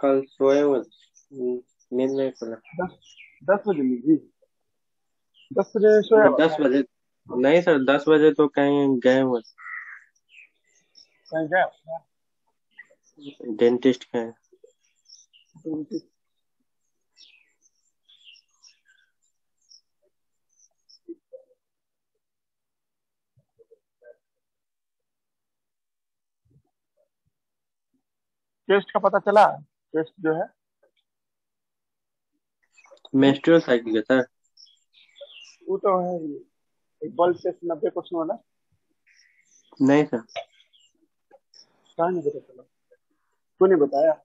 कल सोए हुए नींद नहीं खुला। 10 10 बजे लीजिए। 10 बजे सोया हुआ था। 10 बजे नहीं सर, 10 बजे तो कहीं गए हुए। कहीं गया था? डेंटिस्ट के। टेस्ट का पता चला? टेस्ट जो है। मेंस्ट्रुअल साइकिल है सर। वो तो है ही। एक बल्ब टेस्ट 90 क्वेश्चन वाला। नहीं सर। कहाँ नहीं पता चला? क्यों नहीं बताया?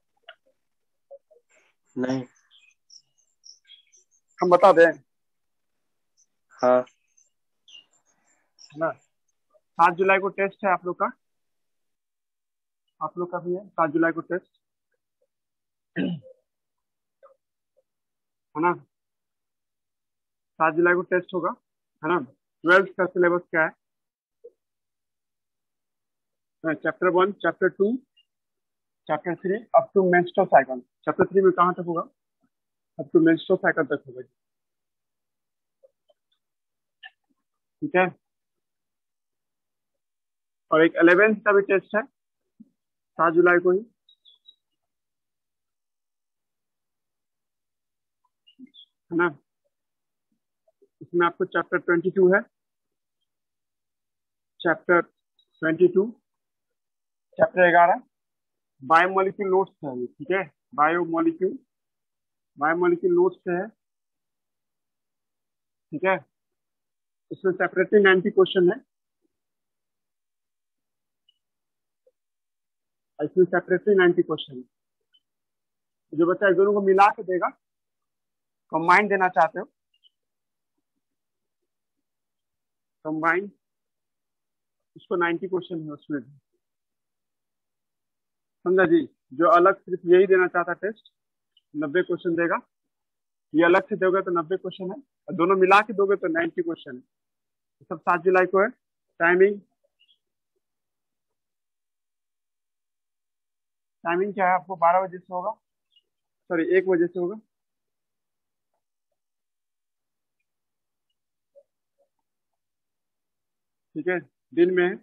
नहीं। हम बता दें, है हाँ। ना? 7 जुलाई को टेस्ट है आप लोग का। आप लोग का भी है 7 जुलाई को टेस्ट, है ना? 7 जुलाई को टेस्ट होगा, है ना? 12th का सिलेबस क्या है? Chapter 1, chapter 2, chapter 3 up to menstrual cycle. Chapter 3 में कहाँ तक होगा? अप टू मेंस्ट्रुअल साइकिल तक होगा। ठीक है। और एक 11th का भी टेस्ट है 7 जुलाई को ही, है ना? इसमें आपको चैप्टर 22 है, चैप्टर 22, चैप्टर 11 बायोमोलिक्यूल नोट्स है ये, ठीक है? बायोमोलिक्यूल बायोमोलिक्यूल नोट्स है, ठीक है? इसमें सेपरेटली 90 क्वेश्चन है। इसमें सेपरेटली 90 क्वेश्चन है। जो बच्चा एक दोनों को मिला के देगा, कंबाइन देना चाहते हो, कंबाइन, उसको 90 क्वेश्चन है उसमें भी। समझा जी? जो अलग सिर्फ यही देना चाहता टेस्ट, 90 क्वेश्चन देगा। ये अलग से दोगे तो 90 क्वेश्चन है, और दोनों मिला के दोगे तो 90 क्वेश्चन है। सब 7 जुलाई को है। टाइमिंग, टाइमिंग क्या है आपको? 12 बजे से होगा, सॉरी 1 बजे से होगा। ठीक है, दिन में है।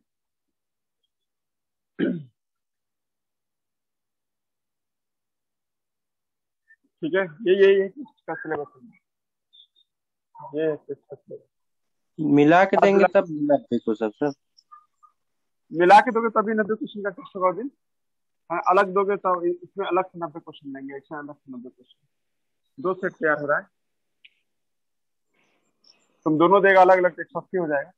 ठीक है, ये टेस्ट का सिलेबस है। ये टेस्ट का सिलेबस। मिला के सात देंगे जुलाई तब 90 क्वेश्चन सर। मिला के दोगे तभी 90 क्वेश्चन का टेस्ट होगा दिन। हाँ, अलग दोगे तो इसमें अलग से 90 क्वेश्चन लेंगे, इसमें अलग से 90 क्वेश्चन। दो सेट तैयार हो रहा है। तुम दोनों देगा अलग अलग, टेस्ट 80 हो जाएगा।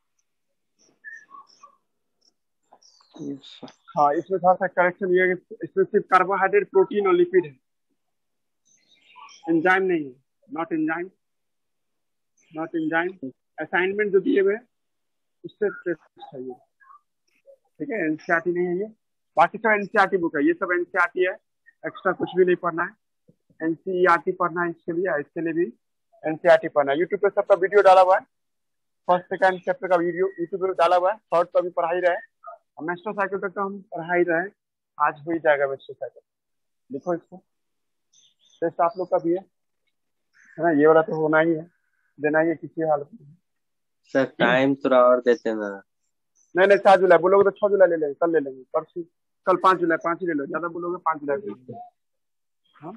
हाँ, इसमें थोड़ा सा करेक्शन ये है कि इसमें सिर्फ कार्बोहाइड्रेट, प्रोटीन और लिपिड है, एंजाइम नहीं है। Not enzyme, not enzyme. Assignment जो दिए हुए हैं उससे टेस्ट है ये। ठीक है, एनसीईआरटी नहीं है ये। बाकी सब एनसीईआरटी बुक है, ये सब एनसीईआरटी है। एक्स्ट्रा कुछ भी नहीं पढ़ना है। एनसीईआरटी पढ़ना है इसके लिए, इसके लिए भी एनसीईआरटी पढ़ना है। यूट्यूब पे सबका वीडियो डाला हुआ है। फर्स्ट सेकंड चैप्टर का वीडियो यूट्यूब पे डाला हुआ है। थर्ड तो अभी पढ़ा ही रहे हैं। मेस्ट्रो साइकिल तक तो हम पढ़ा ही रहे हैं। आज हो ही जाएगा मेस्ट्रो साइकिल। लिखो इसको। टेस्ट आप लोग का भी है ना? ये वाला तो होना ही है, देना ही है किसी हालत में। सर टाइम थोड़ा और देते ना। नहीं नहीं, 4 जुलाई बोलोगे तो 6 जुलाई ले लेंगे, कल ले लेंगे, परसों। कल 5 जुलाई, 5 ही ले लो, ज्यादा बोलोगे 5 जुलाई ले लेंगे। हाँ,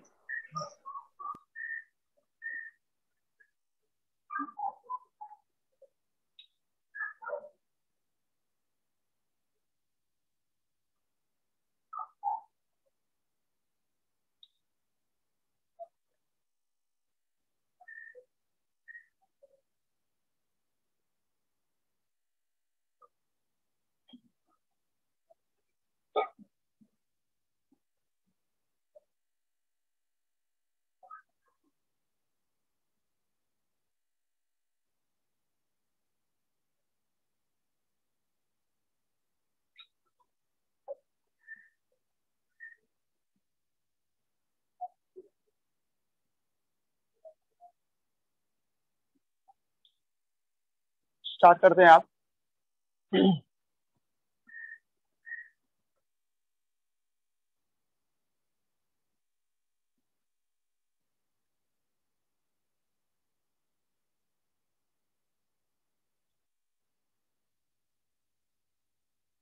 स्टार्ट करते हैं आप।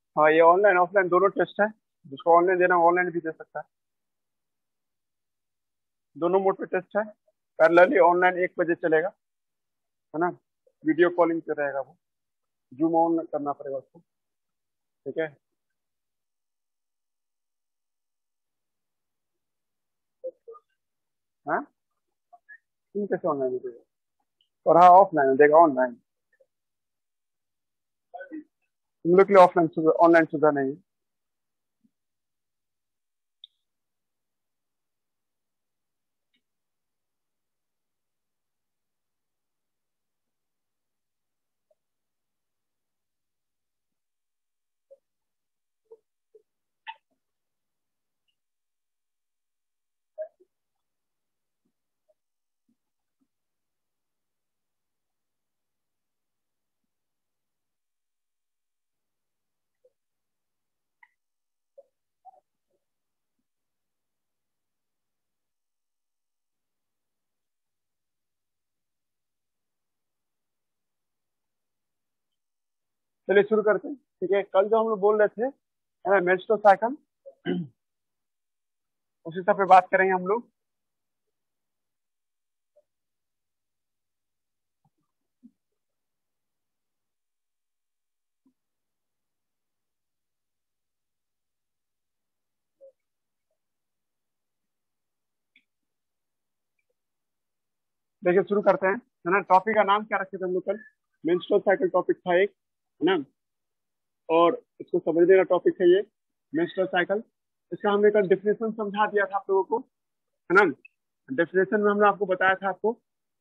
हाँ, ये ऑनलाइन ऑफलाइन दोनों टेस्ट है। जिसको ऑनलाइन देना ऑनलाइन भी दे सकता है। दोनों मोड पे टेस्ट है। पैरेलली ऑनलाइन 1 बजे चलेगा, है ना। वीडियो कॉलिंग पे रहेगा वो। जूम ऑन करना पड़ेगा उसको। ठीक है। हाँ, तुम कैसे ऑनलाइन देगा? और हाँ, ऑफलाइन देगा ऑनलाइन। तुम लोग के लिए ऑफलाइन सुविधा, ऑनलाइन सुविधा नहीं है। चलिए शुरू करते हैं। ठीक है, कल जो हम लोग बोल रहे थे मेंस्ट्रुअल साइकिल, उसी सब पे बात करेंगे हम लोग। देखिए शुरू करते हैं, है ना। टॉपिक का नाम क्या रखे थे हम लोग कल? मेंस्ट्रुअल साइकिल टॉपिक था एक, है ना। और इसको समझने का टॉपिक है ये मेंस्ट्रुअल साइकिल। इसका हमने कल डेफिनेशन समझा दिया था आप लोगों को, है ना। डेफिनेशन में हमने आपको बताया था आपको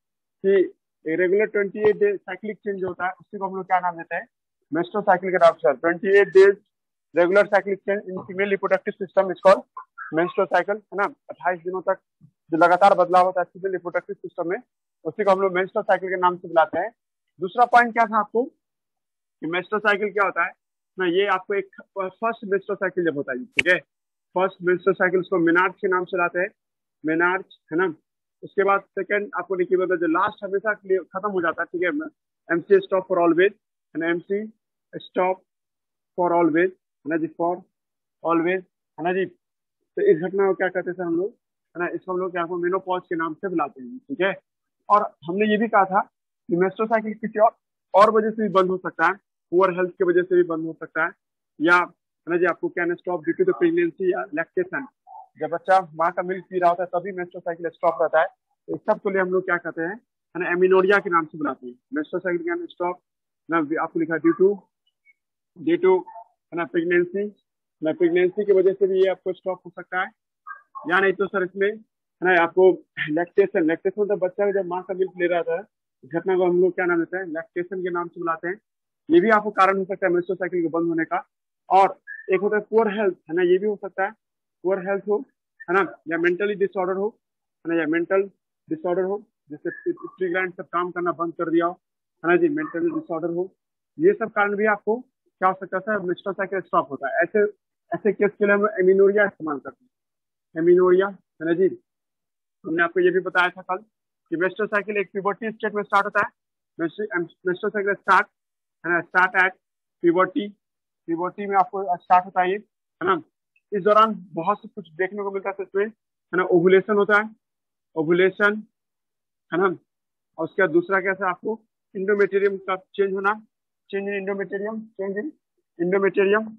कि रेगुलर 28 डे साइक्लिक चेंज होता है, उसी को हम लोग क्या नाम देते हैं? मेंस्ट्रुअल साइकिल के नाम से। 28 days regular cyclic change in female reproductive system is called menstrual cycle, है ना। 28 दिनों तक जो लगातार बदलाव होता है फीमेल रिप्रोडक्टिव सिस्टम में, उसी को हम लोग मेंस्ट्रुअल साइकिल के नाम से बुलाते हैं। दूसरा पॉइंट क्या था आपको कि मेंस्ट्रुअल साइकिल क्या होता है ना। ये आपको एक फर्स्ट मेंस्ट्रुअल साइकिल जब होता है, ठीक है, फर्स्ट मेंस्ट्रुअल साइकिल उसको मेनार्च के नाम से लाते हैं, मेनार्च, है ना। उसके बाद सेकंड आपको देखिए मतलब जो लास्ट हमेशा के लिए खत्म हो जाता है, ठीक है, एमसी स्टॉप फॉर ऑलवेज, है ना। एमसी स्टॉप फॉर ऑलवेज, है ना जी, फॉर ऑलवेज, है ना जी। तो इस घटना को क्या कहते हैं हम लोग, है ना, इसको हम लोग क्या मेनोपॉज के नाम से बुलाते हैं, ठीक है। और हमने ये भी कहा था कि मेस्ट्रुअल साइकिल किसी और वजह से भी बंद हो सकता है, पुअर हेल्थ की वजह से भी बंद हो सकता है, या है ना जी आपको can stop due to the pregnancy या लैक्टेशन। जब बच्चा माँ का मिल्क पी रहा होता है तभी मेस्ट्रुअल साइकिल स्टॉप रहता है। तो इस सब के लिए हम लोग क्या कहते हैं, है ना, एमिनोरिया के नाम से बुलाते हैं। मेस्ट्रुअल साइकिल कैन स्टॉप ना, आपको लिखा ड्यू टू है ना प्रेगनेंसी, ना प्रेगनेंसी की वजह से भी ये आपको स्टॉप हो सकता है, या नहीं तो सर इसमें है ना आपको लैक्टेशन, लैक्टेशन मतलब बच्चा जब माँ का मिल्क ले रहा था, इस घटना को हम लोग क्या नाम देते हैं? लैक्टेशन के नाम से बुलाते हैं। ये भी आपको कारण हो सकता है मेंस्ट्रुअल साइकिल के बंद होने का। और एक होता है पुअर हेल्थ, है ना, ये भी हो सकता है। पुअर हेल्थ हो, है ना, या मेंटली डिसऑर्डर हो, है ना, या मेंटल डिसऑर्डर हो, जैसे पिट्यूटरी ग्लैंड सब काम करना बंद कर दिया हो, है ना जी, मेंटल डिसऑर्डर हो। ये सब कारण भी आपको क्या हो सकता है? मेंस्ट्रुअल साइकिल स्टॉप होता है। ऐसे ऐसे केस के लिए हम एमिनोरिया इस्तेमाल करते हैं, एमिनोरिया, है ना जी। हमने आपको ये भी बताया था कल कि मेंस्ट्रुअल साइकिल एक प्यूबर्टी स्टेट में स्टार्ट होता है। मेंस्ट्रुअल साइकिल स्टार्ट, है ना, स्टार्ट एट प्यूबर्टी, प्यूबर्टी में आपको स्टार्ट होता है ये, है ना। इस दौरान बहुत से कुछ देखने को मिलता है इसमें, है ना। ओवुलेशन होता है, ओवुलेशन, है ना। और उसके बाद दूसरा कैसा आपको इंडोमेटेरियम का चेंज होना, change in endometrium, change in endometrium,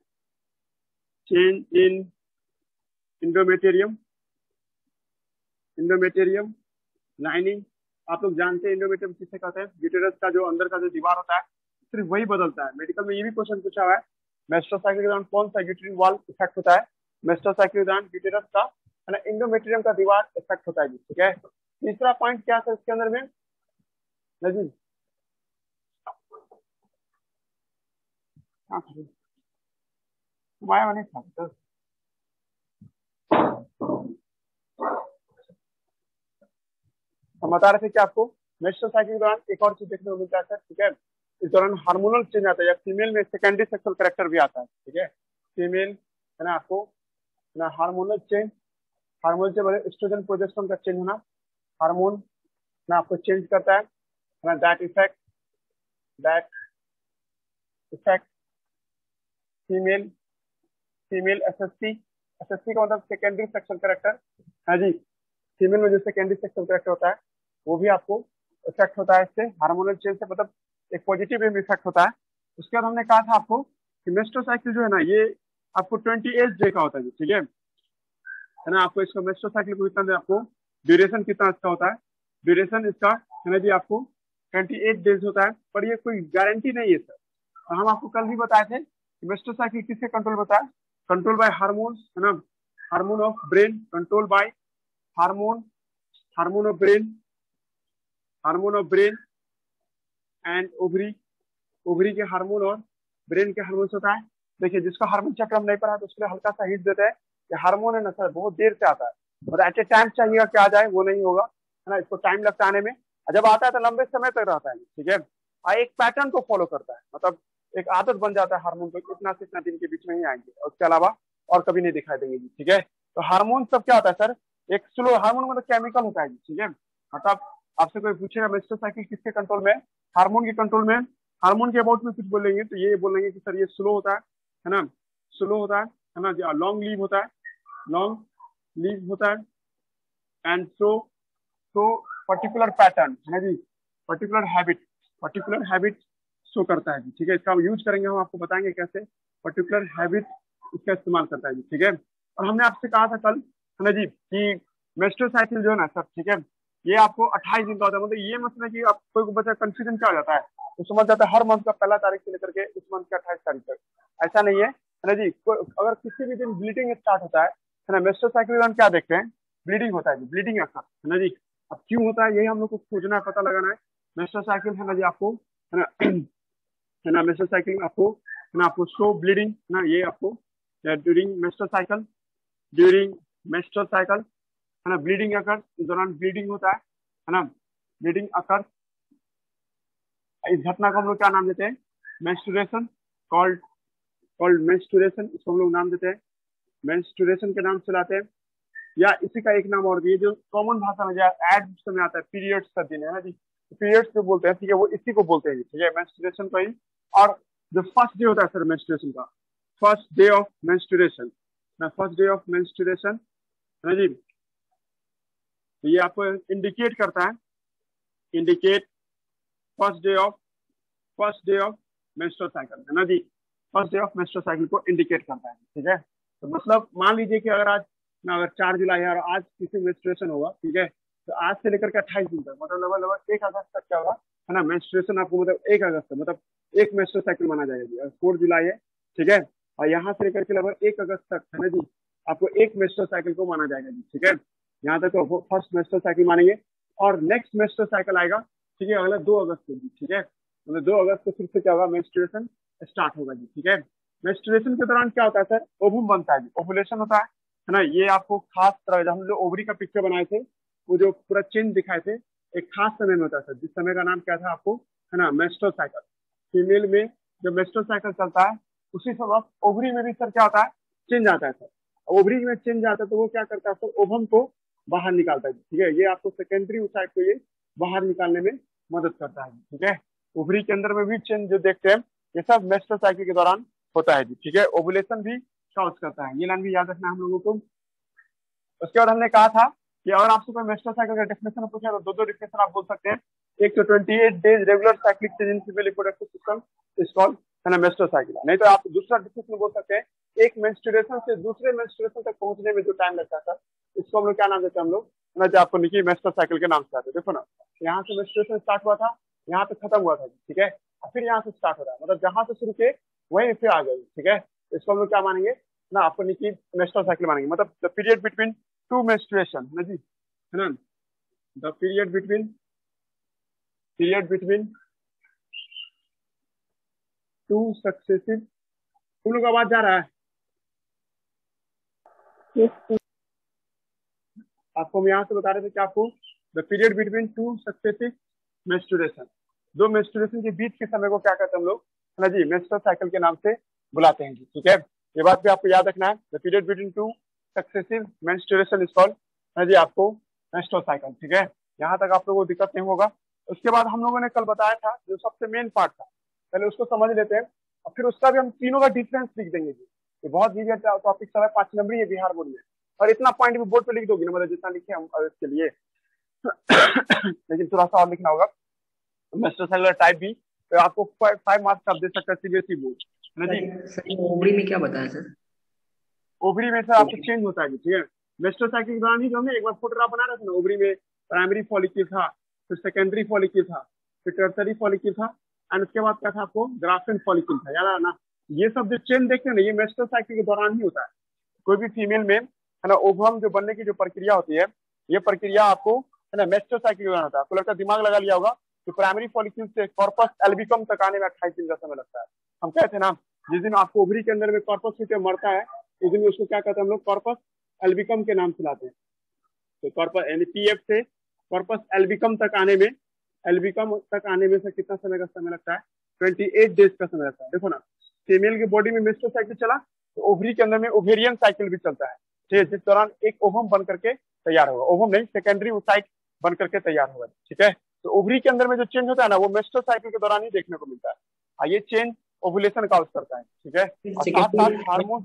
change in endometrium, endometrium lining. आप लोग जानते हैं इंडोमेट्रियम किसे कहते हैं? यूटेरस का जो अंदर का जो दीवार होता है सिर्फ वही बदलता है। मेडिकल में ये भी क्वेश्चन पूछा हुआ है, मेंस्ट्रुअल साइकिल के दौरान कौन सा यूटेरिन वॉल इफेक्ट होता है? मेंस्ट्रुअल साइकिल के दौरान यूटेरस का, है ना, इंडोमेट्रियम का दीवार इफेक्ट होता है जी, ठीक है। तीसरा पॉइंट क्या था इसके अंदर में नजी? हाँ, घुमाया नहीं था तो। हम बता रहे थे कि आपको मेंस्ट्रुअल साइकिल के दौरान एक और चीज देखने को मिलता है सर, ठीक है। इस दौरान हार्मोनल चेंज आता है, या फीमेल में सेकेंडरी सेक्सुअल कैरेक्टर भी आता है, ठीक है। फीमेल, है ना, आपको ना हार्मोनल चेंज, हार्मोन से बड़े एस्ट्रोजन प्रोजेस्टेरोन का चेंज होना, हार्मोन ना आपको चेंज करता है ना। That effect female female SSC, SSC का मतलब सेकेंडरी सेक्सुअल कैरेक्टर है जी। फीमेल में जो सेकेंडरी सेक्सुअल कैरेक्टर होता है वो भी आपको इफेक्ट होता है इससे, हार्मोनल चेंज से, मतलब एक पॉजिटिव इफेक्ट होता है। उसके बाद हमने कहा था आपको कि मेस्ट्रुअल साइकिल जो है ना ये आपको 28 डे का होता है, ठीक है ना। आपको इसका मेस्ट्रुअल साइकिल को कितना, आपको ड्यूरेशन कितना इसका होता है, ड्यूरेशन इसका है ना जी आपको 28 डेज होता है, पर ये कोई गारंटी नहीं है सर। तो हम आपको कल भी बताए थे कि मेस्ट्रुअल साइकिल किससे कंट्रोल होता है, कंट्रोल बाय हार्मोन, है ना, hormone of brain, control by hormone, hormone of brain, hormone of brain and ovary, ovary के हार्मोन और ब्रेन के हार्मोन होता है। देखिए जिसका हार्मोन चक्र हम नहीं पढ़ा तो उसके लिए हल्का सा हिंट देते हैं कि हार्मोन है ना सर बहुत देर से आता है, मतलब एट ए टाइम चाहिएगा क्या आ जाए वो नहीं होगा, है ना, इसको टाइम लगता है आने में, और जब आता है तो लंबे समय तक रहता है, ठीक है, और एक पैटर्न को फॉलो करता है, मतलब एक आदत बन जाता है हार्मोन को, इतना से इतना दिन के बीच में ही आएंगे और उसके अलावा और कभी नहीं दिखाई देंगे जी, ठीक है। तो हार्मोन सब क्या होता है सर, एक स्लो हार्मोन मतलब केमिकल होता है जी, ठीक है। मतलब आपसे कोई पूछेगा मेस्ट्रुअल साइकिल किसके कंट्रोल में, हार्मोन के कंट्रोल में। हार्मोन के अबाउट में कुछ बोलेंगे तो ये बोलेंगे कि सर ये स्लो होता है ना, स्लो होता है ना, लॉन्ग लीव होता है, लॉन्ग लीव होता है, एंड सो पर्टिकुलर पैटर्न है ना जी, पर्टिकुलर हैबिट शो करता है जी, ठीक है। इसका यूज करेंगे, हम आपको बताएंगे कैसे पर्टिकुलर हैबिट इसका इस्तेमाल करता है जी, ठीक है। और हमने आपसे कहा था कल है ना जी कि मेस्ट्रुअल साइकिल जो है ना सर, ठीक है, ये आपको 28 दिन का होता है, मतलब ये मतलब कि आप कोई बच्चा कंफ्यूजन क्या हो जाता है, तो समझ जाता है हर मंथ का पहला तारीख से लेकर के उस मंथ के 28 तारीख तक, ऐसा नहीं है ना जी। अगर किसी भी दिन ब्लीडिंग स्टार्ट होता है ना, मेस्ट्रुअल साइकिल के दौरान क्या देखते हैं, ब्लीडिंग होता है जी, ब्लीडिंग अक्सर है ना जी। अब क्यों होता है यही हम लोग को खोजना है, पता लगाना है। मेस्ट्रुअल साइकिल है ना जी आपको है ना है ना, मेस्ट्रुअल साइकिल आपको है ना, आपको शो ब्लीडिंग ना, ये आपको during menstrual cycle, during menstrual cycle है ना, ब्लीडिंग अकर, इस दौरान ब्लीडिंग होता है ना, ब्लीडिंग अकर। इस घटना को हम लोग क्या नाम देते हैं, मेंस्ट्रुएशन, कॉल्ड कॉल्ड मेंस्ट्रुएशन, इसको हम लोग नाम देते हैं, मेंस्ट्रुएशन के नाम से लाते हैं। या इसी का एक नाम और भी है जो कॉमन भाषा में एड समय आता है, पीरियड्स का दिन है ना जी, पीरियड्स जो बोलते हैं, ठीक है, वो इसी को बोलते हैं, ठीक है, मेंस्ट्रुएशन को ही। और जो फर्स्ट डे होता है सर मेंस्ट्रुएशन का, फर्स्ट डे ऑफ मेंस्ट्रुएशन ना, फर्स्ट डे ऑफ मेंस्ट्रुएशन है ना जी, तो ये आपको इंडिकेट करता है, indicate first day of menstrual cycle है ना जी, first day of menstrual cycle को इंडिकेट करता है, ठीक है। तो मतलब मान लीजिए कि अगर आज ना, अगर 4 जुलाई है और आज किसी मेंस्ट्रुएशन होगा, ठीक है, तो आज से लेकर के 28 दिन तक, मतलब लगभग 1 अगस्त तक क्या होगा है ना, मेंस्ट्रुएशन आपको मतलब 1 अगस्त तक, मतलब एक मेंस्ट्रुअल साइकिल माना जाएगा। 4 जुलाई है, ठीक है, और यहाँ से लेकर के लगभग 1 अगस्त तक है ना जी आपको एक मेंस्ट्रुअल साइकिल को माना जाएगा जी, ठीक है। यहाँ तक तो फर्स्ट मेंस्ट्रुअल साइकिल मानेंगे, और नेक्स्ट मेंस्ट्रुअल साइकिल आएगा, ठीक है, अगला 2 अगस्त को जी, ठीक है, मतलब 2 अगस्त को फिर से क्या होगा, मेंस्ट्रुएशन स्टार्ट होगा जी, ठीक है। मेंस्ट्रुएशन के दौरान क्या होता है सर, ओवम बनता है जी, ओवुलेशन होता है ना। ये आपको खास तरह, हम जो ओवरी का पिक्चर बनाए थे, वो जो पूरा चिन्ह दिखाए थे, एक खास समय में होता है सर, जिस समय का नाम क्या था आपको है ना, मेंस्ट्रुअल साइकिल। फीमेल में जब मेंस्ट्रुअल साइकिल चलता है उसी समय ओवरी में भी सर क्या होता है, चेंज आता है सर। ओवरी में चेंज आता है तो वो क्या करता है सर, ओवम को बाहर निकालता है, ठीक है, ये आपको सेकेंडरी ओसाइट को ये बाहर निकालने में मदद करता है, ठीक है। ओवरी के अंदर में भी चेंज जो देखते हैं ये सब मेंस्ट्रुअल साइकिल के दौरान होता है जी, ठीक है। ओवुलेशन भी काउंट करता है, ये लाइन भी याद रखना है हम लोगों को। उसके बाद हमने कहा था कि अगर आपसे कोई मेंस्ट्रुअल साइकिल का डेफिनेशन पूछा तो दो डेफिनेशन आप बोल सकते हैं। एक तो 28 days regular cyclic change in female reproductive system is called है ना मेंस्ट्रुअल साइकिल। नहीं तो आप दूसरा डेफिनेशन बोल सकते हैं, एक मेंस्ट्रुएशन से दूसरे मेंस्ट्रुएशन तक पहुंचने में जो टाइम लगता था इसको हम लोग क्या नाम देते हैं, हम लोग है ना, जो आपको निकी मेंस्ट्रुअल साइकिल के नाम से आते हैं। देखो ना, यहाँ से मेंस्ट्रुएशन स्टार्ट हुआ था, यहाँ पे खत्म हुआ था, ठीक है, और फिर यहाँ से स्टार्ट हो रहा है, मतलब जहां से शुरू किए वहीं फिर आ गए, ठीक है। इसको हम लोग क्या मानेंगे ना, आपको निकी मेंस्ट्रुअल साइकिल मानेंगे, मतलब the period between two menstruation है ना जी, है ना, the period between two successive. तुम लोग आवाज जा रहा है? आपको हम यहाँ से बता रहे थे कि आपको the period between two successive menstruation, दो मेंस्ट्रुएशन के बीच के समय को क्या कहते हैं हम लोग है ना जी, मेंस्ट्रुअल साइकिल के नाम से बुलाते हैं जी, ठीक है। ये बात भी आपको याद रखना है, the period between two successive menstruation is called है जी आपको मेंस्ट्रुअल साइकिल, ठीक है। यहाँ तक आप लोगों को दिक्कत नहीं होगा। उसके बाद हम लोगों ने कल बताया था जो सबसे मेन पार्ट था, पहले उसको समझ लेते हैं, और फिर उसका भी हम तीनों का डिफरेंस लिख देंगे जी। ये बहुत वीडियो टॉपिक सब है, 5 नंबर है बिहार बोर्ड में, और इतना पॉइंट भी बोर्ड पे लिख दोगे ना, मतलब जितना लिखे हम इसके लिए लेकिन थोड़ा सा और लिखना होगा। मेस्टोसेलुलर टाइप भी तो आपको 5 मार्क्स आप दे सकते हैं सीबीएसई बोर्ड है ना जी। सर ओवरी में क्या बताया सर? ओवरी में सर आपको चेंज होता है जी, ठीक है। मेस्टोसाइकिल के दौरान ही जो हमने एक बार फोटोग्राफ बना रहे थे ना, ओवरी में प्राइमरी फॉलिक्यूल था, फिर सेकेंडरी फॉलिक्यूल था, फिर टर्सरी फॉलिक्यूल था, एंड उसके बाद क्या था आपको ग्राफिन फॉलिक्यूल था, याद है ना। ये सब जो चेंज देखते हैं ना, ये मेस्टोसाइकिल के दौरान ही होता है। कोई भी फीमेल में है ना ओवम जो बनने की जो प्रक्रिया होती है, ये प्रक्रिया आपको है ना मेस्टोसाइकिल के दौरान होता है। आपको लगता है दिमाग लगा लिया होगा कि प्राइमरी फॉलिक्यूल से कॉर्पस एल्बिकम तक आने में 28 दिन का समय लगता है। हम कहते हैं ना, जिस दिन आपको ओवरी के अंदर में कॉर्पस फूटे मरता है, उस दिन उसको क्या कहते हैं हम लोग, कॉर्पस एल्बिकम के नाम से लाते हैं। तो कॉर्पस यानी पीएफ से कॉर्पस एल्बिकम तक आने में, एल्बिकम तक आने में से कितना समय का समय लगता है, 28 डेज का समय लगता है। देखो ना, फीमेल की बॉडी में मेस्टोसाइकिल चला तो ओवरी के अंदर में ओवेरियन साइकिल भी चलता है, ठीक है, जिस दौरान एक ओवम बन करके तैयार होगा, ओवम नहीं सेकेंडरी ओसाइट बन करके तैयार होगा, ठीक है। तो ओवरी के अंदर में जो चेंज होता है ना, वो मेस्टोसाइकिल के दौरान ही देखने को मिलता है, और ये चेंज ओवुलेशन काउज करता है, ठीक है। और साथ साथ हार्मोन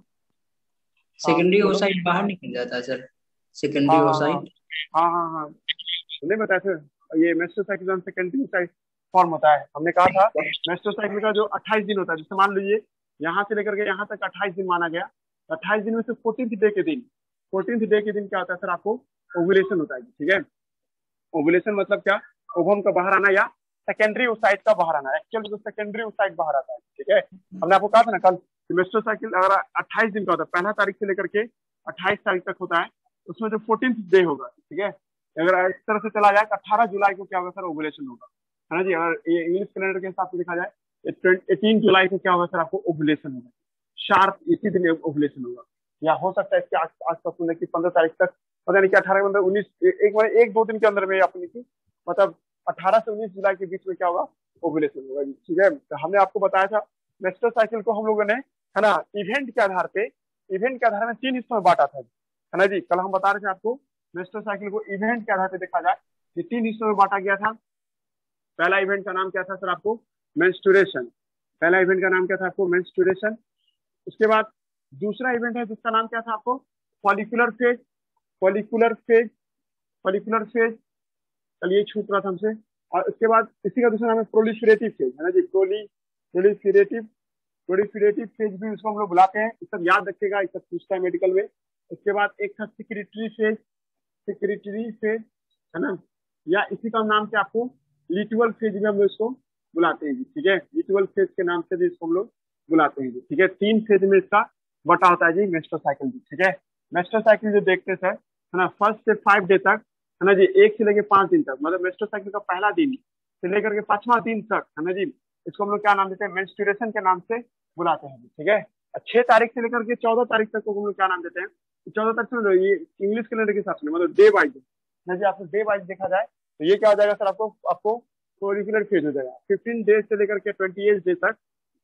सेकेंडरी ओसाइट बाहर निकल जाता है सर, सेकेंडरी ओसाइट। हाँ नहीं बताया सर, ये मेस्टोसाइकिल सेकेंडरी ओसाइट फॉर्म होता है। हमने कहा था मेस्टोसाइकिल का जो 28 दिन होता है, जैसे मान लीजिए यहाँ से लेकर के यहाँ तक 28 दिन माना गया, 28 दिन में से 14th डे के दिन, 14th डे के दिन क्या होता है सर, आपको ओवुलेशन होता है, ठीक है। ओवुलेशन मतलब क्या, ओवम का बाहर आना या सेकेंडरी ओसाइट का बाहर आना, एक्चुअल जो सेकेंडरी ओसाइट बाहर आता है, ठीक है। हमने आपको कहा था ना कल, मेस्टोसाइकिल अगर 28 दिन का होता है, पहला तारीख से लेकर के 28 तारीख तक होता है, उसमें जो 14th डे होगा, ठीक है, अगर इस तरह से चला जाए तो 18 जुलाई को क्या होगा सर, ओवुलेशन होगा, है ना जी। अगर ये इंग्लिश कैलेंडर के हिसाब से देखा जाए 18 जुलाई को क्या होगा सर, आपको ओवुलेशन होगा, शार्प इसी दिन ओवुलेशन होगा। या हो सकता है इसके आज तक सुनने की 15 तारीख तक, पता नहीं कि 18 मतलब 19 एक दो दिन के अंदर में अपनी की मतलब 18 से 19 जुलाई के बीच में क्या होगा, ओवुलेशन होगा, ठीक है। तो हमने आपको बताया था मेस्टोसाइकिल को हम लोगों ने है ना इवेंट के आधार में 3 हिस्सों में बांटा था, है ना जी। कल हम बता रहे थे आपको मेस्टोसाइकिल को इवेंट के आधार पर देखा जाए ये 3 हिस्सों में बांटा गया था। पहला इवेंट का नाम क्या था सर, आपको मेंस्ट्रुएशन, पहला इवेंट का नाम क्या था आपको, मेंस्ट्रुएशन। उसके बाद दूसरा इवेंट है जिसका नाम क्या था आपको, फॉलिकुलर फेज, कल ये छूट रहा था हमसे। और उसके बाद इसी का दूसरा नाम है प्रोलिफरेटिव फेज, है ना जी, प्रोलिफरेटिव फेज भी उसको हम लोग बुलाते हैं, इस सब याद रखिएगा, इस सब पूछता है मेडिकल में। उसके बाद एक था सिक्रेटरी फेज, है ना, या इसी का नाम से आपको लिटुअल फेज भी हम लोग इसको बुलाते हैं, ठीक है। लिटुअल फेज के नाम से भी इसको हम लोग बुलाते हैं, ठीक है। 3 फेज में इसका बटा होता है जी मेस्टोसाइकिल, ठीक है। मेस्टोसाइकिल जो देखते सर है ना, 1 से 5 डे तक, है ना जी, 1 से लेकर 5 दिन तक, मतलब मेस्टोसाइकिल का पहला दिन से लेकर के 5वां दिन तक, है ना जी, इसको हम लोग क्या नाम देते हैं, मेंस्ट्रुएशन के नाम से बुलाते हैं, ठीक है। 6 तारीख से लेकर के 14 तारीख तक को हम लोग क्या नाम देते हैं, 14 तारीख से ये इंग्लिश कैलेंडर के हिसाब से मतलब डे वाइज, है जी। आपको डे वाइज देखा जाए तो ये क्या हो जाएगा सर, आपको फॉलिकुलर फेज हो जाएगा। 15 डेज से लेकर के 28 डे तक,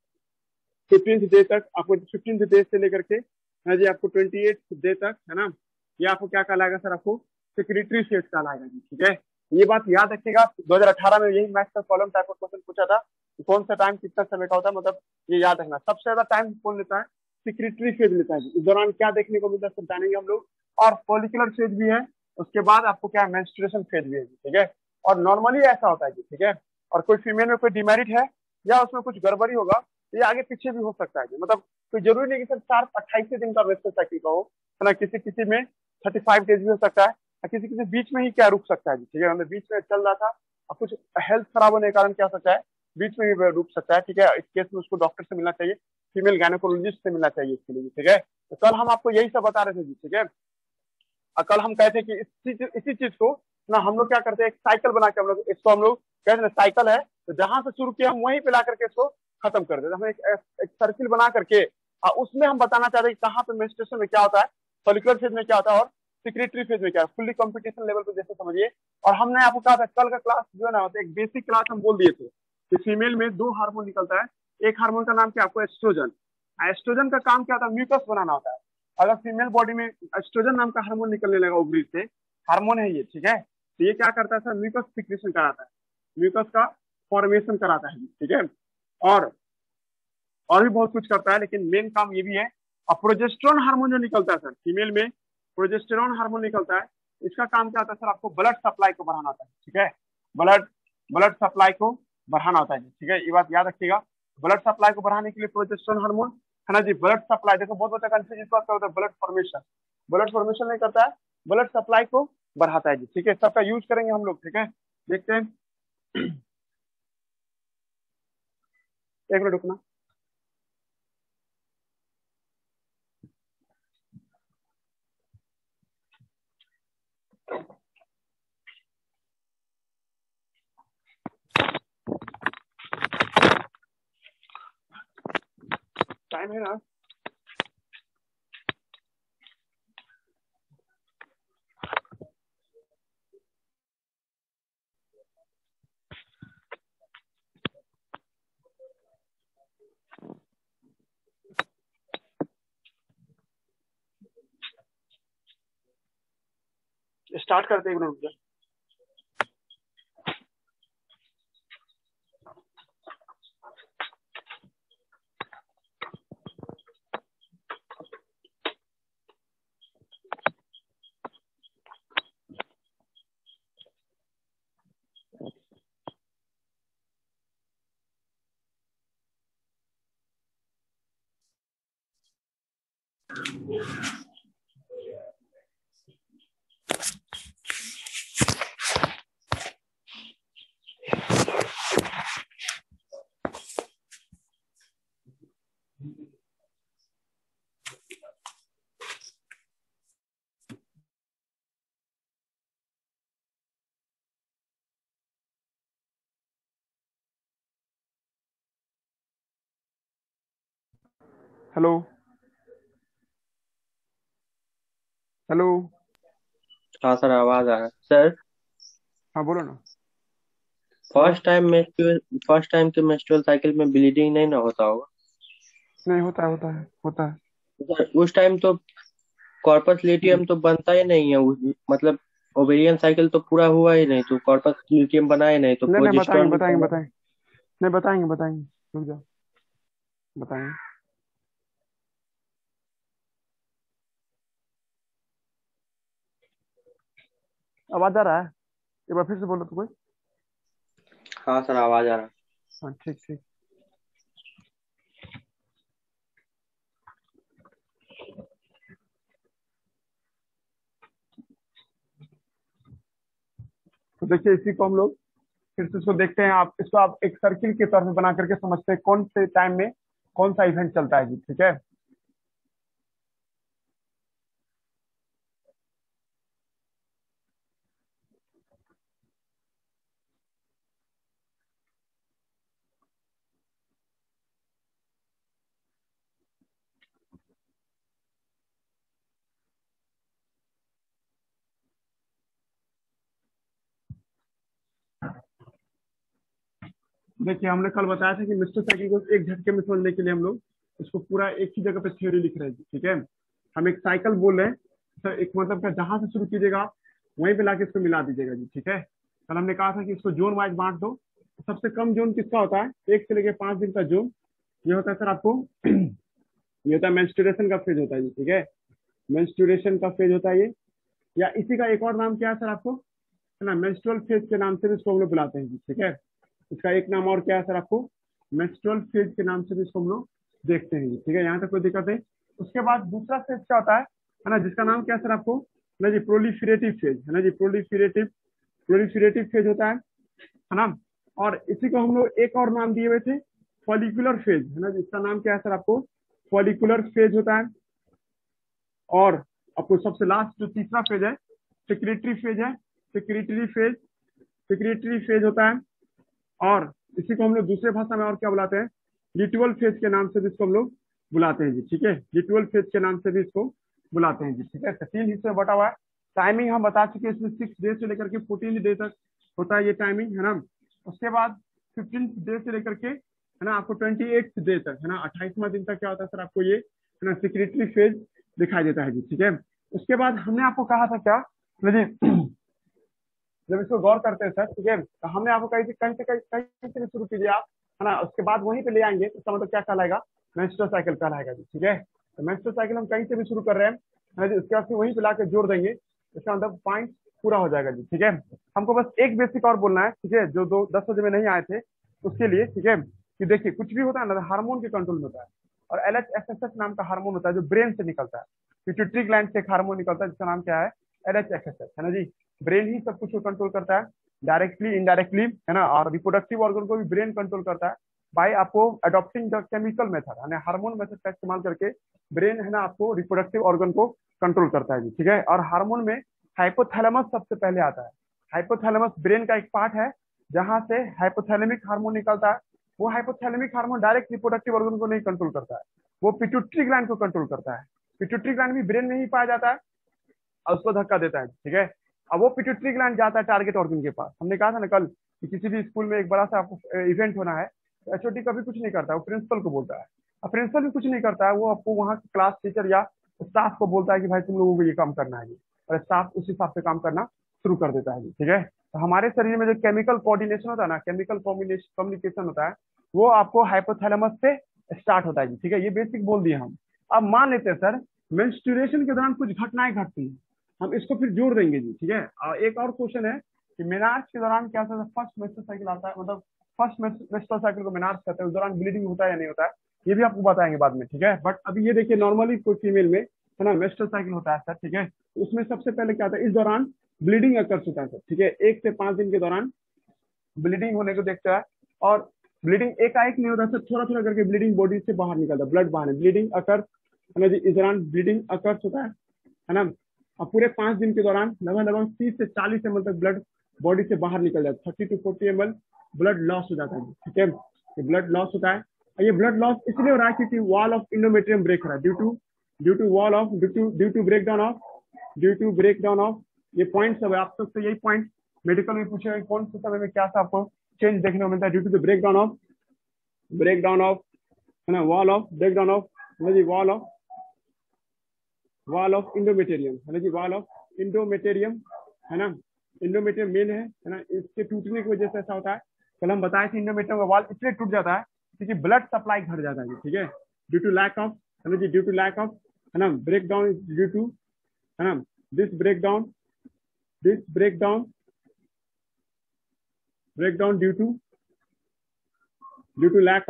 15th डे तक आपको, 15th डे से लेकर के है जी आपको 28 डे तक, है ना, ये आपको क्या कहलाएगा सर, आपको सेक्रेटरी फेज कहलाएगा जी, ठीक है। ये बात याद रखिएगा, 2018 में यही मैथ्स का कॉलम टाइप का क्वेश्चन पूछा था कि कौन सा टाइम कितना समय का होता है, मतलब ये याद रखना। सबसे ज्यादा टाइम कौन लेता है, सेक्रेटरी फेज लेता है। इस दौरान क्या देखने को मिलता है सब जानेंगे हम लोग। और फॉलिकुलर फेज भी है, उसके बाद आपको क्या मेंस्ट्रुएशन फेज भी है, ठीक है। और नॉर्मली ऐसा होता है, ठीक है। और कोई फीमेल में कोई डिमेरिट है या उसमें कुछ गड़बड़ी होगा, ये आगे पीछे भी हो सकता है, मतलब कोई जरूरी नहीं कि सर 28 दिन का मेस्टोसाइकिल का हो, है ना। किसी में 35 डेज भी हो सकता है, किसी बीच में ही क्या रुक सकता है, ठीक है। मतलब बीच में चल रहा था और कुछ हेल्थ खराब होने के कारण क्या हो सकता है, बीच में ही रुक सकता है, ठीक है। इस केस में उसको डॉक्टर से मिलना चाहिए, फीमेल गायनेकोलॉजिस्ट से मिलना चाहिए इसके लिए, ठीक है। तो कल हम आपको यही सब बता रहे थे जी, ठीक है। कल हम कहते कि इसी चीज को ना हम लोग क्या करते हैं, एक साइकिल बना के हम लोग इसको हम लोग कहते हैं साइकिल है, तो जहां से शुरू किया हम वहीं पे ला करके इसको खत्म कर देते। हम एक सर्किल बना करके उसमें हम बताना चाहते हैं कि कहाँ पे मेंस्ट्रुएशन में क्या होता है, फॉलिकुलर फेज में क्या होता है और सेक्रेटरी फेज में क्या है, फुल्ली कंपटीशन लेवल पे जैसे समझिए। और हमने आपको कहा था कल का क्लास जो है ना, एक बेसिक क्लास हम बोल दिए थे कि फीमेल में 2 हार्मोन निकलता है। एक हार्मोन का नाम क्या आपको, एस्ट्रोजन। एस्ट्रोजन का काम क्या होता है, म्यूकस बनाना होता है। अगर फीमेल बॉडी में एस्ट्रोजन नाम का हार्मोन निकलने लगा ओवरी से, हार्मोन है ये, ठीक है, तो ये क्या करता है सर, म्यूकस सिक्रेशन कराता है, म्यूकस का फॉर्मेशन कराता है, ठीक है। और भी बहुत कुछ करता है, लेकिन मेन काम ये भी है। और प्रोजेस्टेरॉन हार्मोन जो निकलता है सर फीमेल में, प्रोजेस्टेरॉन हार्मोन निकलता है, इसका काम क्या होता है सर, आपको ब्लड सप्लाई को बढ़ाना होता है, ठीक है। ब्लड ब्लड सप्लाई को बढ़ाना होता है, ठीक है, ये बात याद रखिएगा। ब्लड सप्लाई को बढ़ाने के लिए प्रोजेस्टेरॉन हार्मोन, है ना जी। ब्लड सप्लाई, देखो बहुत बच्चा कंफ्यूज इस बात का होता है, ब्लड फॉर्मेशन नहीं करता है, ब्लड सप्लाई को बढ़ाता है जी, ठीक है। सबका यूज करेंगे हम लोग, ठीक है। देखते हैं, एक मिनट रुकना। टाइम है ना? स्टार्ट करते हैं, एक मिनट रुक जा। Hello hello. हाँ सर, आवाज आ रहा है सर। हाँ बोलो ना। हेलो। फर्स्ट टाइम के मेंस्ट्रुअल साइकिल में ब्लीडिंग नहीं ना होता होगा? नहीं, होता है होता है होता है। सर उस टाइम तो कॉर्पस ल्यूटियम तो बनता ही नहीं है, मतलब ओवेरियन साइकिल तो पूरा हुआ ही नहीं, तो कॉर्पस ल्यूटियम बना ही नहीं, तो नहीं नहीं, बताएंगे प्रोजेस्टेरॉन भी बताएंगे बना। बताएंगे। नहीं, बताएंगे बताएंगे, रुक जाओ, बताएंगे। आवाज आ रहा है? एक बार फिर से बोलो तो कोई। हाँ सर, आवाज आ रहा है। हाँ ठीक ठीक। तो देखिए, इसी को हम लोग फिर से इसको देखते हैं। आप इसको आप एक सर्किल के तौर पे बना करके समझते हैं कौन से टाइम में कौन सा इवेंट चलता है जी, ठीक है। देखिए, हमने कल बताया था कि मिस्टर साइकिल को एक झटके में समझने के लिए हम लोग इसको पूरा एक ही जगह पे थ्योरी लिख रहे हैं जी, ठीक है। हम एक साइकिल बोल रहे हैं, तो एक मतलब क्या, जहां से शुरू कीजिएगा आप वहीं पे लाके इसको मिला दीजिएगा जी, ठीक है। कल हमने कहा था कि इसको जोन वाइज बांट दो। सबसे कम जोन किसका होता है? 1 से लेकर 5 दिन का जोन ये होता है सर आपको ये होता है मेंस्ट्रुएशन का फेज होता है जी, ठीक है। मेंस्ट्रुएशन का फेज होता है ये, या इसी का एक और नाम क्या है सर आपको, है ना, मेंस्ट्रुअल फेज के नाम से भी इसको हम लोग बुलाते हैं जी, ठीक है। इसका एक नाम और क्या है सर आपको, मेंस्ट्रुअल फेज के नाम से भी इसको हम लोग देखते हैं जी, ठीक है। यहाँ तक कोई दिक्कत है? उसके बाद दूसरा फेज क्या होता है ना, जिसका नाम क्या है सर आपको, है ना जी, प्रोलिफेरेटिव फेज, है ना जी, प्रोलिफेरेटिव प्रोलिफेरेटिव फेज होता है ना। और इसी को हम लोग एक और नाम दिए हुए थे, फॉलिकुलर फेज, है ना, जिसका नाम क्या है सर आपको, फॉलिकुलर फेज होता है। और आपको सबसे लास्ट जो तीसरा फेज है, सेक्रेटरी फेज है, सेक्रेटरी फेज, सेक्रेटरी फेज होता है। और इसी को हम लोग दूसरे भाषा में और क्या बुलाते हैं, लिटुअल फेज के नाम से भी इसको हम लोग बुलाते हैं जी, ठीक है। लिटुअल फेज के नाम से भी इसको बुलाते हैं जी, ठीक है। तो 3 हिस्से में बटा हुआ है। टाइमिंग हम बता चुके हैं, इसमें 6 डे से लेकर के 14 डे तक होता है ये टाइमिंग, है ना। उसके बाद 15 डे से लेकर के, है ना, आपको 28 डे तक, है ना, 28वां दिन तक क्या होता है सर आपको, ये है ना सेक्रेटरी फेज दिखाई देता है जी, ठीक है। उसके बाद हमने आपको कहा था क्या जी, जब इसको गौर करते हैं सर, ठीक है, तो हमने आपको कहीं से शुरू कीजिए आप, है ना, उसके बाद वहीं पे ले आएंगे, तो इसका मतलब क्या कहलाएगा, मेंस्ट्रुअल साइकिल कहलाएगा जी। ठीक है, तो मेंस्ट्रुअल साइकिल हम कहीं से भी शुरू कर रहे हैं है ना जी, उसके बाद फिर वहीं पे लाके जोड़ देंगे, इसका मतलब पॉइंट पूरा हो जाएगा जी। ठीक है, हमको बस एक बेसिक और बोलना है, ठीक है, जो 10 बजे में नहीं आए थे उसके लिए। ठीक है, कि देखिए कुछ भी होता है ना हार्मोन के कंट्रोल में होता है, और LHFSH नाम का हार्मोन होता है जो ब्रेन से निकलता है। पिट्यूटरी ग्लैंड से एक हार्मोन निकलता है जिसका नाम क्या है, LHFSH, है ना जी। ब्रेन ही सब कुछ को कंट्रोल करता है, डायरेक्टली इनडायरेक्टली, है ना। और रिप्रोडक्टिव ऑर्गन को भी ब्रेन कंट्रोल करता है बाय आपको अडॉप्टिंग द केमिकल मेथड, यानी हार्मोन मेथड का इस्तेमाल करके ब्रेन है ना आपको रिप्रोडक्टिव ऑर्गन को कंट्रोल करता है जी। ठीक है, और हार्मोन में हाइपोथैलेमस सबसे पहले आता है। हाइपोथैलेमस ब्रेन का एक पार्ट है जहां से हाइपोथैलेमिक हार्मोन निकलता है। वो hypothalamic hormone direct reproductive organ को नहीं कंट्रोल करता है, वो पिट्यूटरी ग्लैंड को कंट्रोल करता है। पिट्यूटरी ग्लैंड भी ब्रेन में ही पाया जाता है और उसको धक्का देता है। ठीक है, अब वो पिट्यूटरी ग्लैंड जाता है टारगेट ऑर्गन के पास। हमने कहा था ना कल कि किसी भी स्कूल में एक बड़ा सा आपको इवेंट होना है, तो HOD कभी कुछ नहीं करता है, वो प्रिंसिपल को बोलता है। अब प्रिंसिपल भी कुछ नहीं करता है, वो आपको वहाँ क्लास टीचर या स्टाफ को बोलता है कि भाई तुम लोगों को ये काम करना है जी, और स्टाफ उस हिसाब से काम करना शुरू कर देता है जी। ठीक है, तो हमारे शरीर में जो केमिकल कोऑर्डिनेशन होता है ना, केमिकल कम्युनिकेशन होता है, वो आपको हाइपोथैलेमस से स्टार्ट होता है जी। ठीक है, ये बेसिक बोल दिए हम। अब मान लेते हैं सर मेंस्ट्रुएशन के दौरान कुछ घटनाएं घटती हैं, हम इसको फिर जोड़ देंगे जी। ठीक है, एक और क्वेश्चन है कि मेनार्स के दौरान क्या होता है, फर्स्ट मेंस्ट्रुअल साइकिल आता है, मतलब फर्स्ट मेंस्ट्रुअल साइकिल को मेनार्स कहते हैं, उस दौरान ब्लीडिंग होता है या नहीं होता है, ये भी आपको बताएंगे बाद में। ठीक है, बट अभी ये देखिए नॉर्मली कोई फीमेल में है ना मेंस्ट्रुअल साइकिल होता है सर। ठीक है, उसमें सबसे पहले क्या होता है, इस दौरान ब्लीडिंग अकर्स होता है सर। ठीक है, 1 से 5 दिन के दौरान ब्लीडिंग होने को देखता है, और ब्लीडिंग एकाएक नहीं होता सर, थोड़ा थोड़ा करके ब्लीडिंग बॉडी से बाहर निकलता है, ब्लड बाहर, ब्लीडिंग अकर्स है ना जी, इस दौरान ब्लीडिंग अकर्स होता है ना। और पूरे 5 दिन के दौरान लगभग 30 से 40 ml तक ब्लड बॉडी से बाहर निकल जाता है, 30 to 40 ml ब्लड लॉस हो जाता है। ठीक है, ये ब्लड लॉस होता है, और ये ब्लड लॉस इसलिए हो रहा है क्योंकि वॉल ऑफ इंडोमेट्रियम ब्रेक हो रहा है, ड्यू टू ब्रेकडाउन ऑफ ये पॉइंट सब है। आप सबसे यही पॉइंट मेडिकल में पूछेगा कौन से समय में क्या सा आपको चेंज देखने को मिलता है, due to the breakdown of है ना, वॉल ऑफ ब्रेकडाउन ऑफ जी, वॉल ऑफ इंडोमेटेरियम है ना जी, वॉल ऑफ इंडोमेटेरियम है ना। इंडोमेटेरियम मेन है ना, इसके टूटने की वजह से ऐसा होता है। कल हम बताए थे इंडोमेटेरियम का वॉल इसलिए टूट जाता है क्योंकि ब्लड सप्लाई घट जाता है। ठीक है, ड्यू टू लैक ऑफ है ना जी, ड्यू टू लैक ऑफ है ना, ब्रेकडाउन ड्यू टू है ना, this breakdown due to lack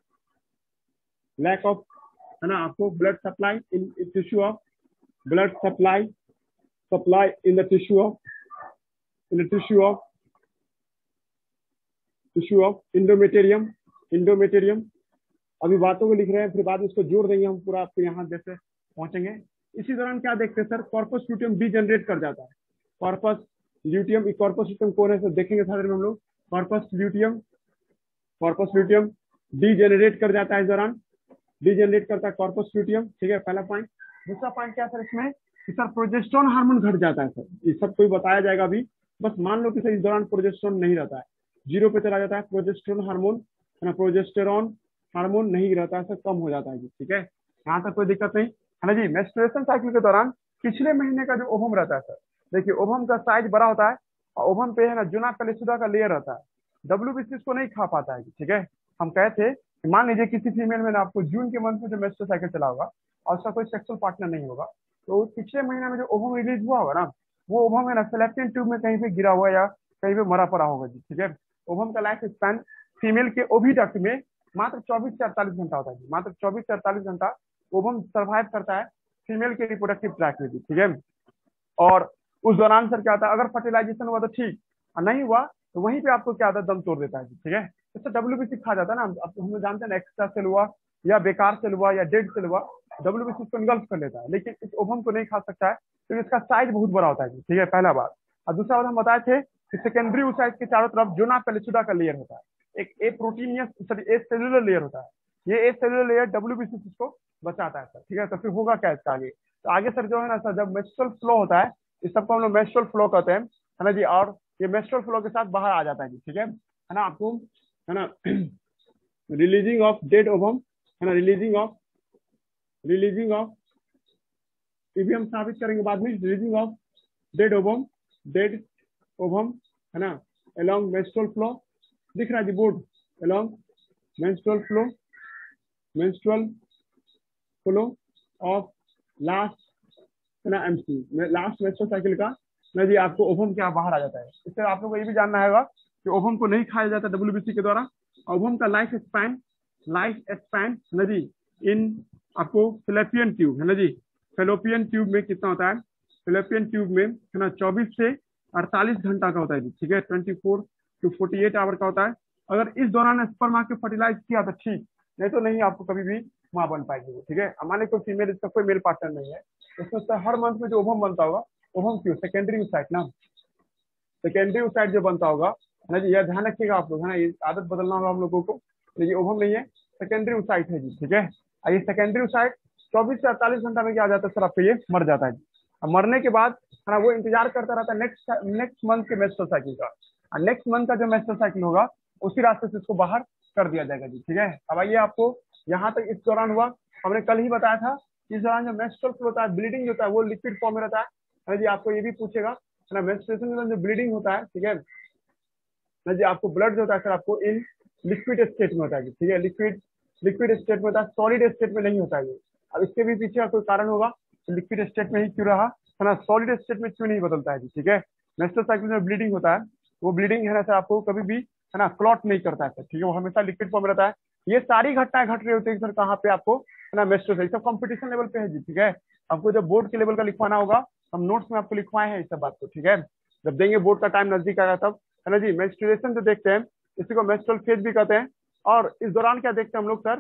of है ना आपको blood supply in tissue of blood supply in the tissue of endometrium। अभी बातों को लिख रहे हैं, फिर बाद में इसको जोड़ देंगे हम पूरा, आपको यहाँ जैसे पहुंचेंगे। इसी दौरान क्या देखते हैं सर, कॉर्पस ल्यूटियम डीजनरेट कर जाता है। कॉर्पस ल्यूटियम कौन है सर, देखेंगे सारे में हम लोग। कॉर्पस ल्यूटियम डीजनरेट कर जाता है, इस दौरान डीजनरेट करता है कॉर्पस ल्यूटियम। ठीक है, पहला पॉइंट। दूसरा पॉइंट क्या सर इसमें कि सर प्रोजेस्टेरोन हार्मोन घट जाता है सर, ये सब कोई बताया जाएगा अभी। बस मान लो कि सर इस दौरान प्रोजेस्टेरोन नहीं रहता है, 0 पे चला जाता है प्रोजेस्टेरोन हार्मोन है ना, प्रोजेस्टेरोन हार्मोन नहीं रहता है सर, कम हो जाता है जी। ठीक है, यहाँ तक कोई दिक्कत नहीं है ना जी। मेंस्ट्रुएशन साइकिल के दौरान पिछले महीने का जो ओवम रहता है सर, देखिए ओवम का साइज बड़ा होता है, और ओवम पे है ना जुना पेलिसुडा का लेयर रहता है, WBC इसको नहीं खा पाता है। ठीक है, हम कहे थे मान लीजिए किसी फीमेल में ना आपको जून के मंथ में जो मेंस्ट्रुअल साइकिल चला होगा और उसका कोई सेक्सुअल पार्टनर नहीं होगा, तो पिछले महीने में जो ओवम रिलीज हुआ होगा ना, वो ओवम है ना फैलोपियन ट्यूब में कहीं पे गिरा हुआ या कहीं पे मरा पड़ा होगा जी। ठीक है, ओवम का लाइफ स्पैन फीमेल के ओविडक्ट में मात्र 24 से 48 घंटा होता है, मात्र 24 से 48 घंटा ओवम सर्वाइव करता है फीमेल के रिप्रोडक्टिव ट्रैक में जी। ठीक है, और उस दौरान सर क्या होता है, अगर फर्टिलाइजेशन हुआ तो ठीक, और नहीं हुआ तो वहीं पे आपको क्या होता है, दम तोड़ देता है। ठीक है, इससे WBC खा जाता है ना, अब हम जानते हैं ना, एक्स्ट्रा सेल हुआ या बेकार सेल हुआ या डेड सेल हुआ, WBC को इनगल्फ कर लेता है, लेकिन इस ओवम को नहीं खा सकता है क्योंकि इसका साइज बहुत बड़ा होता है। ठीक है, पहला बात। और दूसरा बात हम बताए थे कि सेकेंडरी ओसाइट के चारों तरफ जोना पेलिसुडा का लेयर होता है, एक a proteinous sorry acellular layer होता है, ये ए सेलुलर लेयर WBC को बचाता है सर। ठीक है, तो फिर होगा क्या इसका आगे, तो आगे सर जो है ना सर, जब मेंस्ट्रुअल फ्लो होता है, इस सबको हम लोग मेंस्ट्रुअल फ्लो कहते हैं है ना जी, और ये मेंस्ट्रुअल फ्लो के साथ बाहर आ जाता है जी। ठीक है ना, आपको है ना रिलीजिंग ऑफ डेड ओवम है ना, रिलीजिंग ऑफ ये भी हम साबित करेंगे बाद में, रिलीजिंग ऑफ डेड ओवम है ना अलोंग मेंस्ट्रुअल फ्लो, दिख रहा है जी board, along menstrual flow menstrual flow of last है ना एमसी लास्ट मेंस्ट्रुअल साइकिल का ना जी आपको ओवम क्या बाहर आ जाता है। इससे आप लोगों को ये भी जानना होगा कि ओवम को नहीं खाया जाता डब्ल्यूबीसी के द्वारा। ओवम का लाइफ स्पैन है ना जी इन आपको फिलिपियन ट्यूब है ना जी, फिलिपियन ट्यूब में कितना होता है, फिलिपियन ट्यूब में है ना 24 से 48 घंटा का होता है जी, ठीक है, 24 to 48 आवर का होता है। अगर इस दौरान स्पर्म आके फर्टिलाइज किया तो ठीक, नहीं तो नहीं आपको कभी भी मां बन पाएगी, ठीक है। हमारे कोई फीमेल इसका कोई मेल पार्टनर नहीं है, उसमें हर मंथ में जो ओवम बनता होगा, ओवम क्यों सेकेंडरी oocyte ना, सेकेंडरी oocyte जो बनता होगा है ना जी, यह ध्यान रखिएगा आप लोग, है ना, ये आदत बदलना होगा हम लोगों को। ये ओवम नहीं है, सेकेंडरी oocyte है जी, ठीक है। ये सेकेंडरी oocyte 24 से 48 घंटा में क्या आ जाता है सर, आपको ये मर जाता है जी। अब मरने के बाद है ना वो इंतजार करता रहता है नेक्स्ट मंथ के मेंस्ट्रुअल साइकिल का, और नेक्स्ट मंथ का जो मेंस्ट्रुअल साइकिल होगा उसी रास्ते से इसको बाहर कर दिया जाएगा जी, ठीक है। अब आइए आपको यहाँ तक इस दौरान हुआ, हमने कल ही बताया था, इस दौरान जो मेंस्ट्रुअल फ्लो होता है, ब्लीडिंग होता है, वो लिक्विड फॉर्म में रहता है जी। आपको ये भी पूछेगा है ना, मेंस्ट्रुएशन के दौरान जो ब्लीडिंग होता है, ठीक है ना जी, आपको ब्लड जो होता है सर आपको इन लिक्विड स्टेट में होता है, ठीक है, लिक्विड स्टेट में होता है, सॉलिड स्टेट में नहीं होता है। अब इसके भी पीछे कोई कारण होगा, तो लिक्विड स्टेट में ही क्यों रहा है ना, सॉलिड स्टेट में क्यों नहीं बदलता है जी, ठीक है। मेंस्ट्रुअल साइकिल में ब्लीडिंग होता है, वो ब्लीडिंग है ना सर आपको कभी भी है ना क्लॉट नहीं करता है सर, ठीक है, वो हमेशा लिक्विड फॉर्म में रहता है। ये सारी घटनाएं घट रही होती है सर कहाँ पे, आपको है ना मेंस्ट्रुअल, सब कंपटीशन लेवल पे है जी, ठीक है। आपको जब बोर्ड के लेवल का लिखवाना होगा, हम नोट्स में आपको लिखवाए हैं इस सब बात को, ठीक है। जब देंगे बोर्ड का टाइम नजदीक आएगा तब, है ना जी। मेंस्ट्रुएशन जो देखते हैं इसी को मेंस्ट्रुअल फेज भी कहते हैं। और इस दौरान क्या देखते हैं हम लोग सर,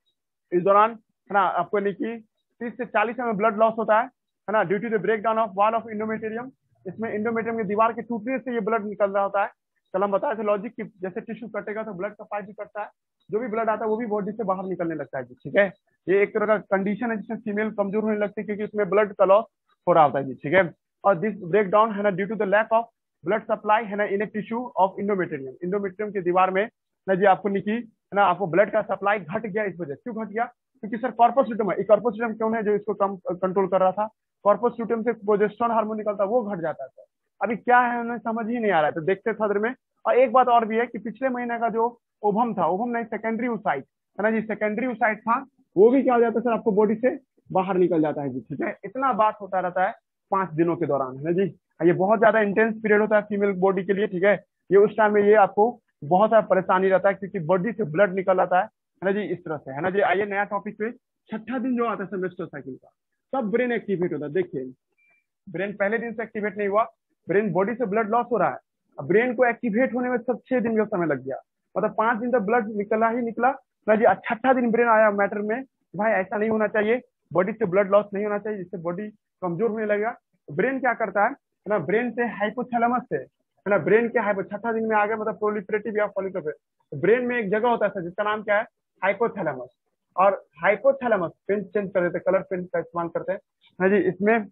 इस दौरान है ना आपको यानी कि 30 से 40 में ब्लड लॉस होता है ना, due to the break down of wall of endometrium. इसमें इंडोमेटेरियम की दीवार के टूटने से ये ब्लड निकल रहा होता है। कल हम बताए थे लॉजिक की, जैसे टिश्यू कटेगा तो ब्लड का पाइप भी कटता है, जो भी ब्लड आता है वो भी बॉडी से बाहर निकलने लगता है जी, ठीक है। ये एक तरह का कंडीशन है जिसमें फीमेल कमजोर होने लगती है, क्योंकि उसमें ब्लड का लॉस हो रहा होता है जी, ठीक है। और दिस ब्रेक डाउन है ना due to the lack of blood supply है ना इन ए टिश्यू ऑफ इंडोमेटेरियम। इंडोमेटेरियम की दीवार में ना जी आपको निकी है ना, आपको ब्लड का सप्लाई घट गया। इस वजह क्यों घट गया, क्योंकि सर कॉर्पस ल्यूटेम है, कॉर्पस ल्यूटेम कौन है जो इसको कम कंट्रोल कर रहा था, कॉर्पस ल्यूटेम से प्रोजेस्टेरोन हार्मोन निकलता है, वो घट जाता है सर। अभी क्या है हमें समझ ही नहीं आ रहा है, तो देखते थोड़ी देर में। और एक बात और भी है कि पिछले महीने का जो ओवम था, ओवम नहीं सेकेंडरी oocyte है ना जी, सेकेंडरी oocyte था, वो भी क्या हो जाता है सर आपको बॉडी से बाहर निकल जाता है जी, ठीक है। इतना बात होता रहता है 5 दिनों के दौरान, है ना जी। ये बहुत ज्यादा इंटेंस पीरियड होता है फीमेल बॉडी के लिए, ठीक है। ये उस टाइम में ये आपको बहुत सारा परेशानी रहता है, क्योंकि बॉडी से ब्लड निकल आता है ना जी, इस तरह से, है ना जी। आइए नया टॉपिक पे, छठा दिन जो आता है सेमेस्टर साइकिल का, तब ब्रेन एक्टिवेट होता है। देखिए ब्रेन पहले दिन से एक्टिवेट नहीं हुआ, ब्रेन बॉडी से ब्लड लॉस हो रहा है, अब ब्रेन को एक्टिवेट होने में सब 6 दिन का समय लग गया, मतलब 5 दिन तक ब्लड निकला ही निकला ना जी। छठा दिन ब्रेन आया मैटर में, भाई ऐसा नहीं होना चाहिए, बॉडी से ब्लड लॉस नहीं होना चाहिए, जिससे बॉडी कमजोर होने लगेगा। ब्रेन क्या करता है ना, ब्रेन से हाइपोथैलेमस से है ना, ब्रेन के छठा दिन में आ गया, मतलब प्रोलिफरेटिव या फॉलिकुलर, ब्रेन में एक जगह होता है जिसका नाम क्या है, हाइपोथैलेमस। और हाइपोथैलेमस, पेन चेंज कर देते, कलर पेन का इस्तेमाल करते हैं ना जी। इसमें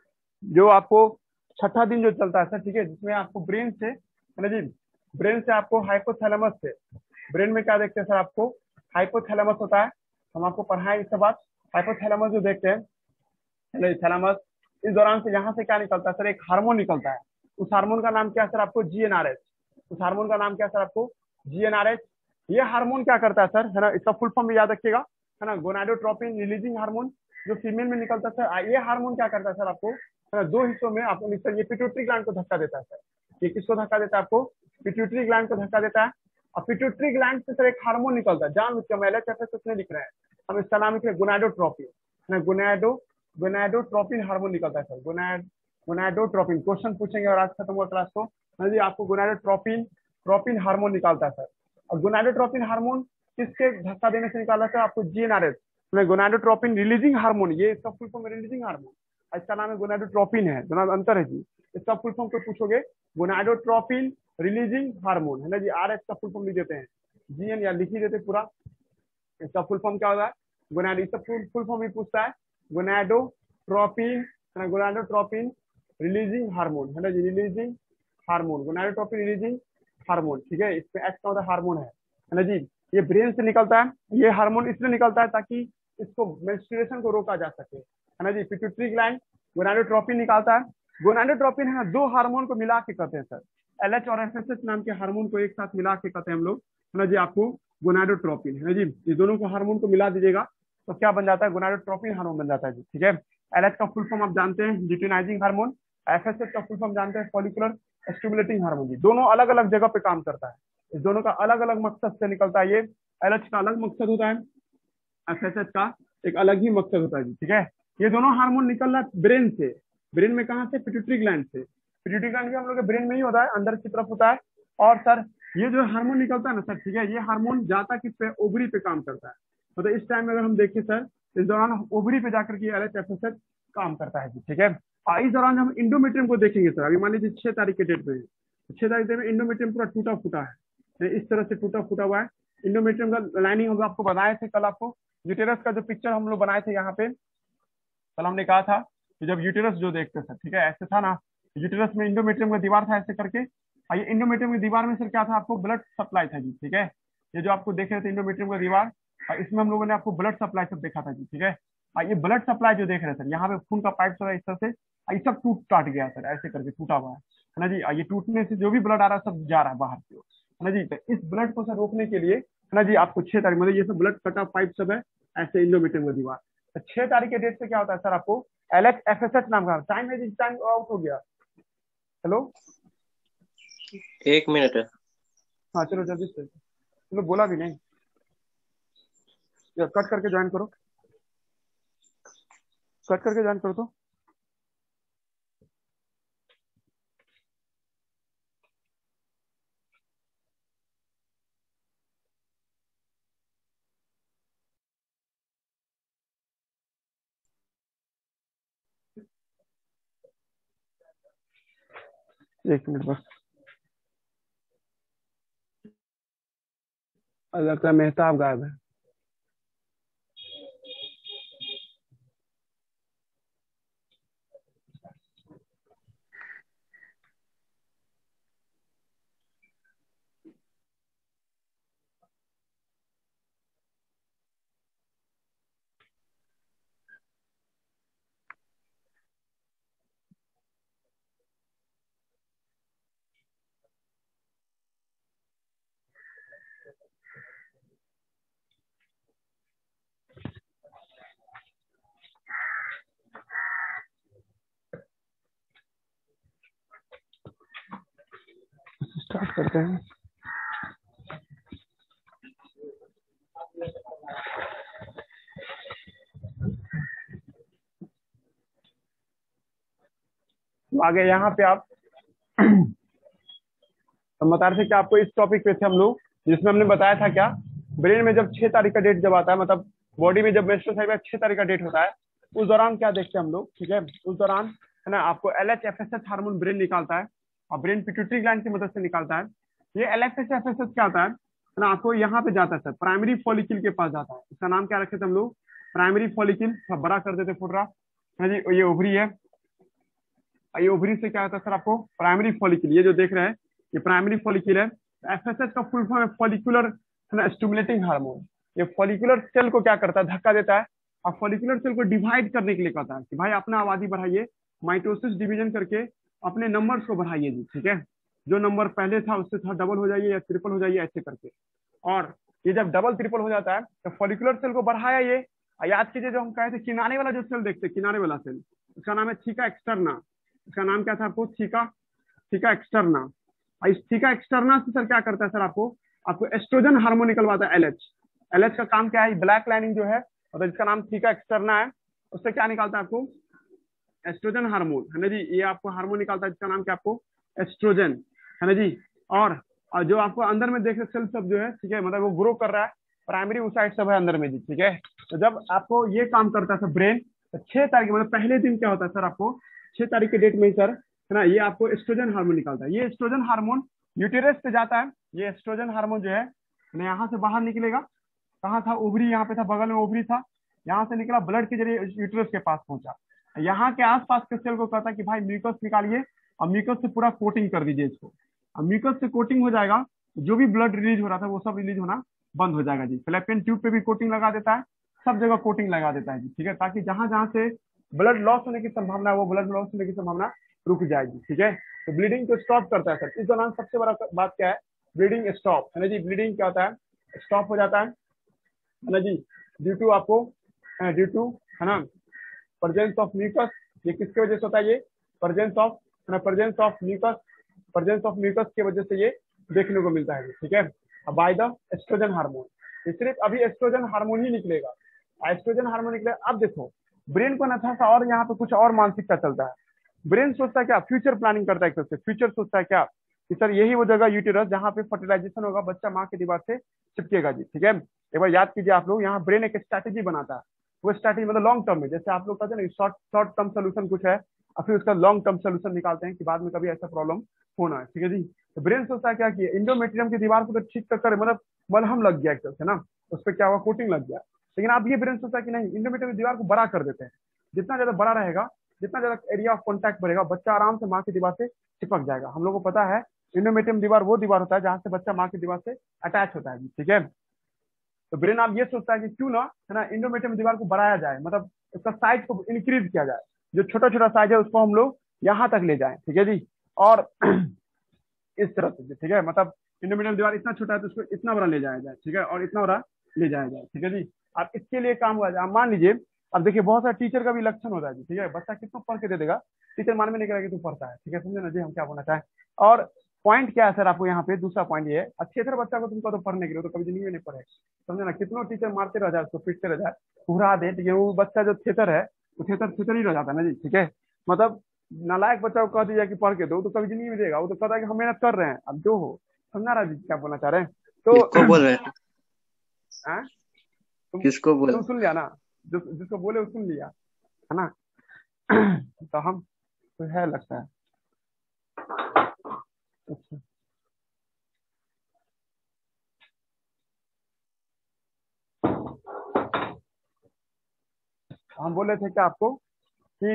जो आपको छठा दिन जो चलता है सर, ठीक है, जिसमें आपको ब्रेन से है ना जी, ब्रेन से आपको हाइपोथैलेमस से, ब्रेन में क्या देखते हैं सर, आपको हाइपोथैलेमस होता है, हम आपको पढ़ाएं इसके बाद। हाइपोथैलेमस जो देखते हैं थैलेमस, इस दौरान से यहाँ से क्या निकलता है सर, एक हार्मोन निकलता है। उस हार्मोन का नाम क्या है सर आपको, GnRH। उस हार्मोन का नाम क्या है सर आपको, GnRH। ये हार्मोन क्या करता है सर, है ना, इसका फुल फॉर्म भी याद रखिएगा, है ना, गोनाडोट्रोपिन रिलीजिंग हार्मोन, जो फीमेल में निकलता है सर। ये हार्मोन क्या करता है सर आपको, है ना, 2 हिस्सों में आपको निकलता है। ये पिट्यूटरी ग्लैंड को धक्का देता है सर। ये किसको धक्का देता है, आपको पिट्यूटरी ग्लैंड को धक्का देता है। और पिट्यूटरी ग्लैंड से सर एक हार्मोन निकलता है, जान LHFS नहीं लिख रहे हैं हम, इसका नाम लिख रहे हैं गोनाडोट्रोपिन, है ना, गोनाडोट्रोपिन हार्मोन निकलता है सर, गोनाडोट्रोपिन। क्वेश्चन पूछेंगे और आज खत्म हुआ क्लास को, हाँ जी, आपको गोनाडोट्रोपिन हार्मोन निकालता है सर। और गोनाडोट्रोपिन हार्मोन किसके धक्का देने से निकाला था, आपको GnRH, गोनाडोट्रोपिन रिलीजिंग हार्मोन। ये इसका फुल फॉर्म रिलीजिंग हार्मोन, इसका नाम है गोनाडोट्रोपिन है, दोनों अंतर है जी। इसका फुल फॉर्म को पूछोगे, गोनाडोट्रोपिन रिलीजिंग हार्मोन, है ना जी। RH का फुल फॉर्म लिख देते हैं, GN या लिख ही देते पूरा। इसका फुल फॉर्म क्या होगा, गोनाडो, इसका फुल फॉर्म भी पूछता है, गोनाडोट्रोपिन, है ना, गोनाडोट्रोपिन रिलीजिंग हार्मोन, है ना जी, releasing hormone, gonadotropin releasing hormone, ठीक है। इसमें H का होता है हार्मोन है ना जी। ये ब्रेन से निकलता है, ये हार्मोन इसलिए निकलता है ताकि इसको मेंस्ट्रुएशन को रोका जा सके, है ना जी। पिट्यूटरी ग्लैंड गोनाडोट्रोपिन निकालता है। गोनाडोट्रोपिन है ना, 2 हार्मोन को मिला के कहते हैं सर, LH और FSH नाम के हार्मोन को एक साथ मिला के कहते हैं हम लोग, है ना जी, आपको गोनाडोट्रोपिन, है ना जी। ये दोनों को हार्मोन को मिला दीजिएगा तो क्या बन जाता है, गोनाडोट्रोपिन हार्मोन बन जाता है जी, ठीक है। एलएच का फुल फॉर्म आप जानते हैं, ल्यूटिनाइजिंग हार्मोन। एफएसएच का फुल फॉर्म जानते हैं, फॉलिकुलर स्टिमुलेटिंग हार्मोन जी। दोनों अलग अलग जगह पे काम करता है, इस दोनों का अलग अलग मकसद से निकलता है। ये एलएच का अलग मकसद होता है, एफएसएच का एक अलग ही मकसद होता है जी, ठीक है। ये दोनों हार्मोन निकल रहा है ब्रेन से। ब्रेन में कहाँ से, पिट्यूटरी ग्लैंड से। पिट्यूटरी ग्लैंड भी हम लोग के ब्रेन में ही होता है, अंदर की तरफ होता है। और सर ये जो हार्मोन निकलता है ना सर, ठीक है, ये हार्मोन जाता किस पे, ओवरी पे काम करता है। मतलब इस टाइम में अगर हम देखें सर, इस दौरान ओवरी पे जाकर के एलएच एफएसएच काम करता है जी, ठीक है। और इस दौरान हम इंडोमेट्रियम को देखेंगे सर। अभी मान लीजिए 6 तारीख के डेट में, 6 तारीख में इंडोमेट्रियम पूरा टूटा फूटा है, इस तरह से टूटा फूटा हुआ है। इंडोमेट्रियम का लाइनिंग हम आपको बताए थे कल, आपको यूटेरस का जो पिक्चर हम लोग बनाए थे यहाँ पे, कल हमने कहा था कि जब यूटेरस जो देखते सर, ठीक है, ऐसे था ना, यूटेरस में इंडोमेट्रियम का दीवार था ऐसे करके। ये इंडोमेट्रियम की दीवार में सर क्या था, आपको ब्लड सप्लाई था जी, ठीक है। ये जो आपको देख रहे थे इंडोमेट्रियम का दीवार, और इसमें हम लोगों ने आपको ब्लड सप्लाई सब देखा था जी, ठीक है। और ये ब्लड सप्लाई जो देख रहे हैं सर, यहाँ पे खून का पाइप सब है इस तरह से, ये सब टूट टाट गया सर, ऐसे करके टूटा हुआ है ना जी। ये टूटने से जो भी ब्लड आ रहा है सब जा रहा है बाहर की ओर, है ना जी। तो इस ब्लड को सर रोकने के लिए, है ना जी, आपको 6 तारीख मतलब ये सब ब्लड कट ऑफ पाइप सब है ऐसे इंडोमेट्रियम का दीवार। तो 6 तारीख के डेट से क्या होता है सर, आपको एलएच एफएसएच नाम का टाइम है जी, टाइम आउट हो गया। हेलो, 1 मिनट है। हाँ चलो जल्दी से, चलो बोला भी नहीं, कट करके ज्वाइन करो, कट करके ज्वाइन करो तो। एक मिनट बस, लगता है मेहताब गायब है। स्टार्ट करते हैं। तो आगे यहाँ पे आप हम बता रहे थे कि आपको इस टॉपिक पे थे हम लोग, जिसमें हमने बताया था क्या, ब्रेन में जब 6 तारीख का डेट जब आता है, मतलब बॉडी में जब मेंस्ट्रुअल साइकिल 6 तारीख का डेट होता है, उस दौरान क्या देखते हैं हम लोग, ठीक है। उस दौरान है ना, आपको एलएच एफएसएच हार्मोन ब्रेन निकालता है, और ब्रेन पिट्यूटरी ग्लैंड की मदद से निकालता है। ये एलएच एफएसएच क्या होता है ना, आपको यहाँ पे जाता है सर, प्राइमरी फॉलिकल के पास जाता है। इसका नाम क्या रखे थे हम लोग, प्राइमरी फॉलिकल, बड़ा कर देते फुट रहा है जी। ये ओवरी है, ये ओवरी से क्या होता है सर, आपको प्राइमरी फॉलिकल, ये जो देख रहे हैं ये प्राइमरी फॉलिकल है। एफएसएच का फुल फॉर्म है फॉलिकुलर स्टिमुलेटिंग हार्मोन। ये फॉलिकुलर सेल को क्या करता है, धक्का देता है, और फॉलिकुलर सेल को डिवाइड करने के लिए कहता है कि भाई अपना आबादी बढ़ाइए, माइटोसिस डिवीजन करके अपने नंबर्स को बढ़ाइए जी, ठीक है। जो नंबर पहले था उससे थोड़ा डबल हो जाइए या ट्रिपल हो जाइए ऐसे करके। और ये जब डबल ट्रिपल हो जाता है तो फॉलिकुलर सेल को बढ़ाया ये, याद कीजिए जो हम कहे थे किनारे वाला जो सेल देखते, किनारे वाला सेल, इसका नाम है थीका एक्सटर्ना। इसका नाम क्या था आपको, थीका, थीका एक्सटर्ना। इस थीका एक्सटर्ना से सर क्या करता है सर, आपको एस्ट्रोजन हार्मोन निकलवाता है एलएच। एलएच का काम क्या है, ब्लैक लाइनिंग जो है, मतलब जिसका नाम थीका एक्सटर्ना है, उससे क्या निकालता है आपको, एस्ट्रोजन हार्मोन, है ना जी। ये आपको हार्मोन निकालता है जिसका नाम क्या, आपको एस्ट्रोजन, है ना जी। और जो आपको अंदर में देख रहे सेल सब जो है, ठीक है, मतलब वो ग्रो कर रहा है, प्राइमरी ओसाइट सब है अंदर में जी, ठीक है। तो जब आपको ये काम करता है सर ब्रेन, तो 6 तारीख मतलब पहले दिन क्या होता है सर, आपको 6 तारीख के डेट में ही सर, है ना, ये आपको एस्ट्रोजन हार्मोन निकालता है। ये एस्ट्रोजन हार्मोन यूटेरस से जाता है, ये एस्ट्रोजन हार्मोन जो है यहाँ से बाहर निकलेगा। कहाँ था, ओवरी यहाँ पे था, बगल में ओवरी था, यहाँ से निकला ब्लड के जरिए यूटेरस के पास पहुंचा। यहाँ के आसपास के सेल को कहता है कि भाई म्यूकस निकालिए, और म्यूकस से पूरा कोटिंग कर दीजिए इसको। अब म्यूकस से कोटिंग हो जाएगा, जो भी ब्लड रिलीज हो रहा था वो सब रिलीज होना बंद हो जाएगा जी। फैलोपियन ट्यूब पे भी कोटिंग लगा देता है, सब जगह कोटिंग लगा देता है जी, ठीक है, ताकि जहां जहां से ब्लड लॉस होने की संभावना है वो ब्लड लॉस होने की संभावना रुक जाएगी, ठीक है। तो ब्लीडिंग को स्टॉप करता है सर। इस दौरान सबसे बड़ा बात क्या है, ब्लीडिंग स्टॉप, है ना जी। ब्लीडिंग क्या होता है, स्टॉप हो जाता है ना जी, ड्यू टू आपको ड्यू टू है ना प्रेजेंस ऑफ म्यूकस। ये किसकी वजह से होता है? ये प्रेजेंस ऑफ म्यूकस की वजह से ये देखने को मिलता है, ठीक है। बाय द एस्ट्रोजन हार्मोन, ये सिर्फ अभी एस्ट्रोजन हार्मोन ही निकलेगा, एस्ट्रोजन हार्मोन निकलेगा। अब देखो ब्रेन को ना था और यहाँ पे कुछ और मानसिकता चलता है। ब्रेन सोचता है क्या? फ्यूचर प्लानिंग करता है, फ्यूचर सोचता है क्या कि सर यही वो जगह यूटेरस जहाँ पे फर्टिलाइजेशन होगा, बच्चा माँ की दीवार से चिपकेगा जी, ठीक है। एक बार याद कीजिए आप लोग, यहाँ ब्रेन एक स्ट्रैटेजी बनाता है, वो स्ट्रैटेजी मतलब लॉन्ग टर्म में, जैसे आप लोग कहते हैं ना शॉर्ट टर्म सोल्यूशन कुछ है और फिर उसका लॉन्ग टर्म सोल्यूशन निकालते हैं कि बाद में कभी ऐसा प्रॉब्लम होना है, ठीक है जी। तो ब्रेन सोचता है क्या कि इंडोमेट्रियम की दीवार को तो ठीक कर मतलब मलहम लग गया एक तरह से ना, उस पर क्या हुआ, कोटिंग लग गया। लेकिन अब ये ब्रेन सोचता है कि नहीं, इंडोमेट्रियम की दीवार को बड़ा कर देते हैं, जितना ज्यादा बड़ा रहेगा, जितना ज्यादा एरिया ऑफ कॉन्टैक्ट बढ़ेगा, बच्चा आराम से माँ की दीवार से चिपक जाएगा। हम लोग को पता है इंडोमेट्रियम दीवार वो दीवार होता है जहां से बच्चा माँ की दीवार से अटैच होता है, ठीक है। तो ब्रेन आप ये सोचता है कि क्यों ना है ना इंडोमेट्रियम दीवार को बढ़ाया जाए, मतलब उसका साइज को इंक्रीज किया जाए, जो छोटा छोटा साइज है उसको हम लोग यहाँ तक ले जाए, ठीक है जी। और इस तरह से, ठीक है, मतलब इंडोमेट्रियम दीवार इतना छोटा है तो उसको इतना बड़ा ले जाया जाए, ठीक है, और इतना बड़ा ले जाया जाए, ठीक है जी। अब इसके लिए काम हुआ जाए, मान लीजिए अब देखिए बहुत सारे टीचर का भी लक्षण होता है जी, ठीक है, बच्चा कितना पढ़ के दे देगा, टीचर मान में नहीं करेगा कि तू पढ़ता है, ठीक है, समझे ना जी हम क्या बोलना चाहें। और पॉइंट क्या है सर आपको यहाँ पे, दूसरा पॉइंट ये है, अच्छे तरह बच्चा को तुमको तो पढ़ने के लिए तो कभी जिंदगी में नहीं पढ़े, समझे ना, कितनों टीचर मारते रह जाए उसको, पीटते रह जाए, घुरा दे, लेकिन वो बच्चा जो थिएटर है वो थिएटर ही रह जाता है ना जी, ठीक है। मतलब नालायक बच्चा को कह दिया कि पढ़ के दो तो कभी जिंदगी में देगा, वो तो कहता है कि हम मेहनत कर रहे हैं, अब जो हो, समझा रहा जी क्या बोलना चाह रहे हैं। तो किसको बोल रहे हैं? तुम किसको बोल तुम सुन लिया ना, जिसको बोले वो सुन लिया है ना। तो हम तो है लगता है अच्छा। हम बोले थे क्या आपको कि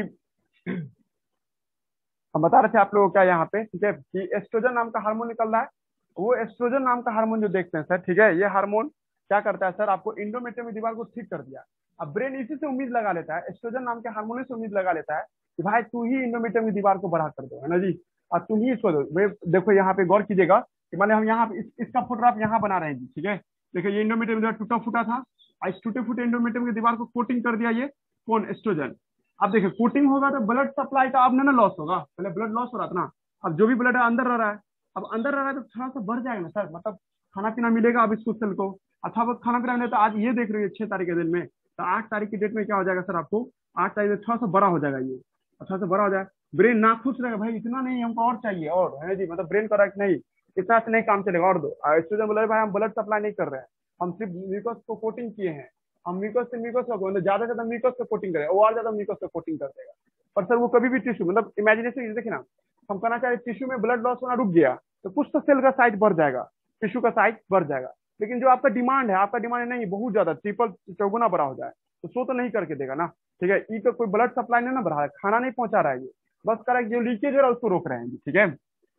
हम बता रहे थे आप लोगों को क्या यहाँ पे, ठीक है, कि एस्ट्रोजन नाम का हार्मोन निकल रहा है। वो एस्ट्रोजन नाम का हार्मोन जो देखते हैं सर, ठीक है, ये हार्मोन क्या करता है सर, आपको इंडोमेट्रियम की दीवार को ठीक कर दिया। अब ब्रेन इसी से उम्मीद लगा लेता है, एस्ट्रोजन नाम के हार्मोन से उम्मीद लगा लेता है कि भाई तू ही इंडोमेट्रियम की दीवार को बड़ा कर दो, है ना जी, और तुम ही इसको दो। देखो यहाँ पे गौर कीजिएगा कि मैंने हम यहाँ पे इसका फोटोग्राफ यहाँ बना रहे हैं जी, ठीक है। देखिए ये इंडोमेट्रियम दीवार टूटा फूटा था, और इस टूटे फूटे इंडोमेट्रियम की दीवार को कोटिंग कर दिया ये कौन, एस्ट्रोजन। अब देखिए कोटिंग होगा तो ब्लड सप्लाई का अब ना लॉस होगा, पहले ब्लड लॉस हो रहा था ना, अब जो भी ब्लड है अंदर रह रहा है, अब अंदर रह रहा है तो थोड़ा सा बढ़ जाएगा ना सर, मतलब खाना पीना मिलेगा अब इसको सेल को, अथवा बहुत खाना पीना मिले तो आज ये देख रही है 6 तारीख के दिन में, तो 8 तारीख की डेट में क्या हो जाएगा सर, आपको 8 तारीख में थोड़ा सा बड़ा हो जाएगा, ये थोड़ा सा बड़ा हो जाए, ब्रेन ना खुश रहेगा, भाई इतना नहीं हमको और चाहिए, और है जी, मतलब ब्रेन का नहीं इतना से नहीं काम चलेगा और दो। स्टूडेंट बोले भाई हम ब्लड सप्लाई नहीं कर रहे हैं, हम सिर्फ म्यूकस को कोटिंग किए हैं, हम म्यूकस से म्यूकस को ज्यादा से ज्यादा म्यूकस को कोटिंग करें, वो और ज्यादा म्यूकस को कोटिंग कर देगा। पर सर वो कभी भी टिश्यू, मतलब इमेजिनेशन देखिए ना, हम कहना चाहे टिश्यू में ब्लड लॉस होना रुक गया तो कुछ तो सेल का साइज बढ़ जाएगा, टिश्यू का साइज बढ़ जाएगा, लेकिन जो आपका डिमांड है, आपका डिमांड नहीं बहुत ज्यादा, ट्रिपल चौगुना बड़ा हो जाए तो सो तो नहीं करके देगा ना, ठीक है। ई तो कोई ब्लड सप्लाई नहीं ना बढ़ा रहा है, खाना नहीं पहुंचा रहा है, ये बस कर जो लीकेज हो रहा है उसको रोक रहे हैं, ठीक है।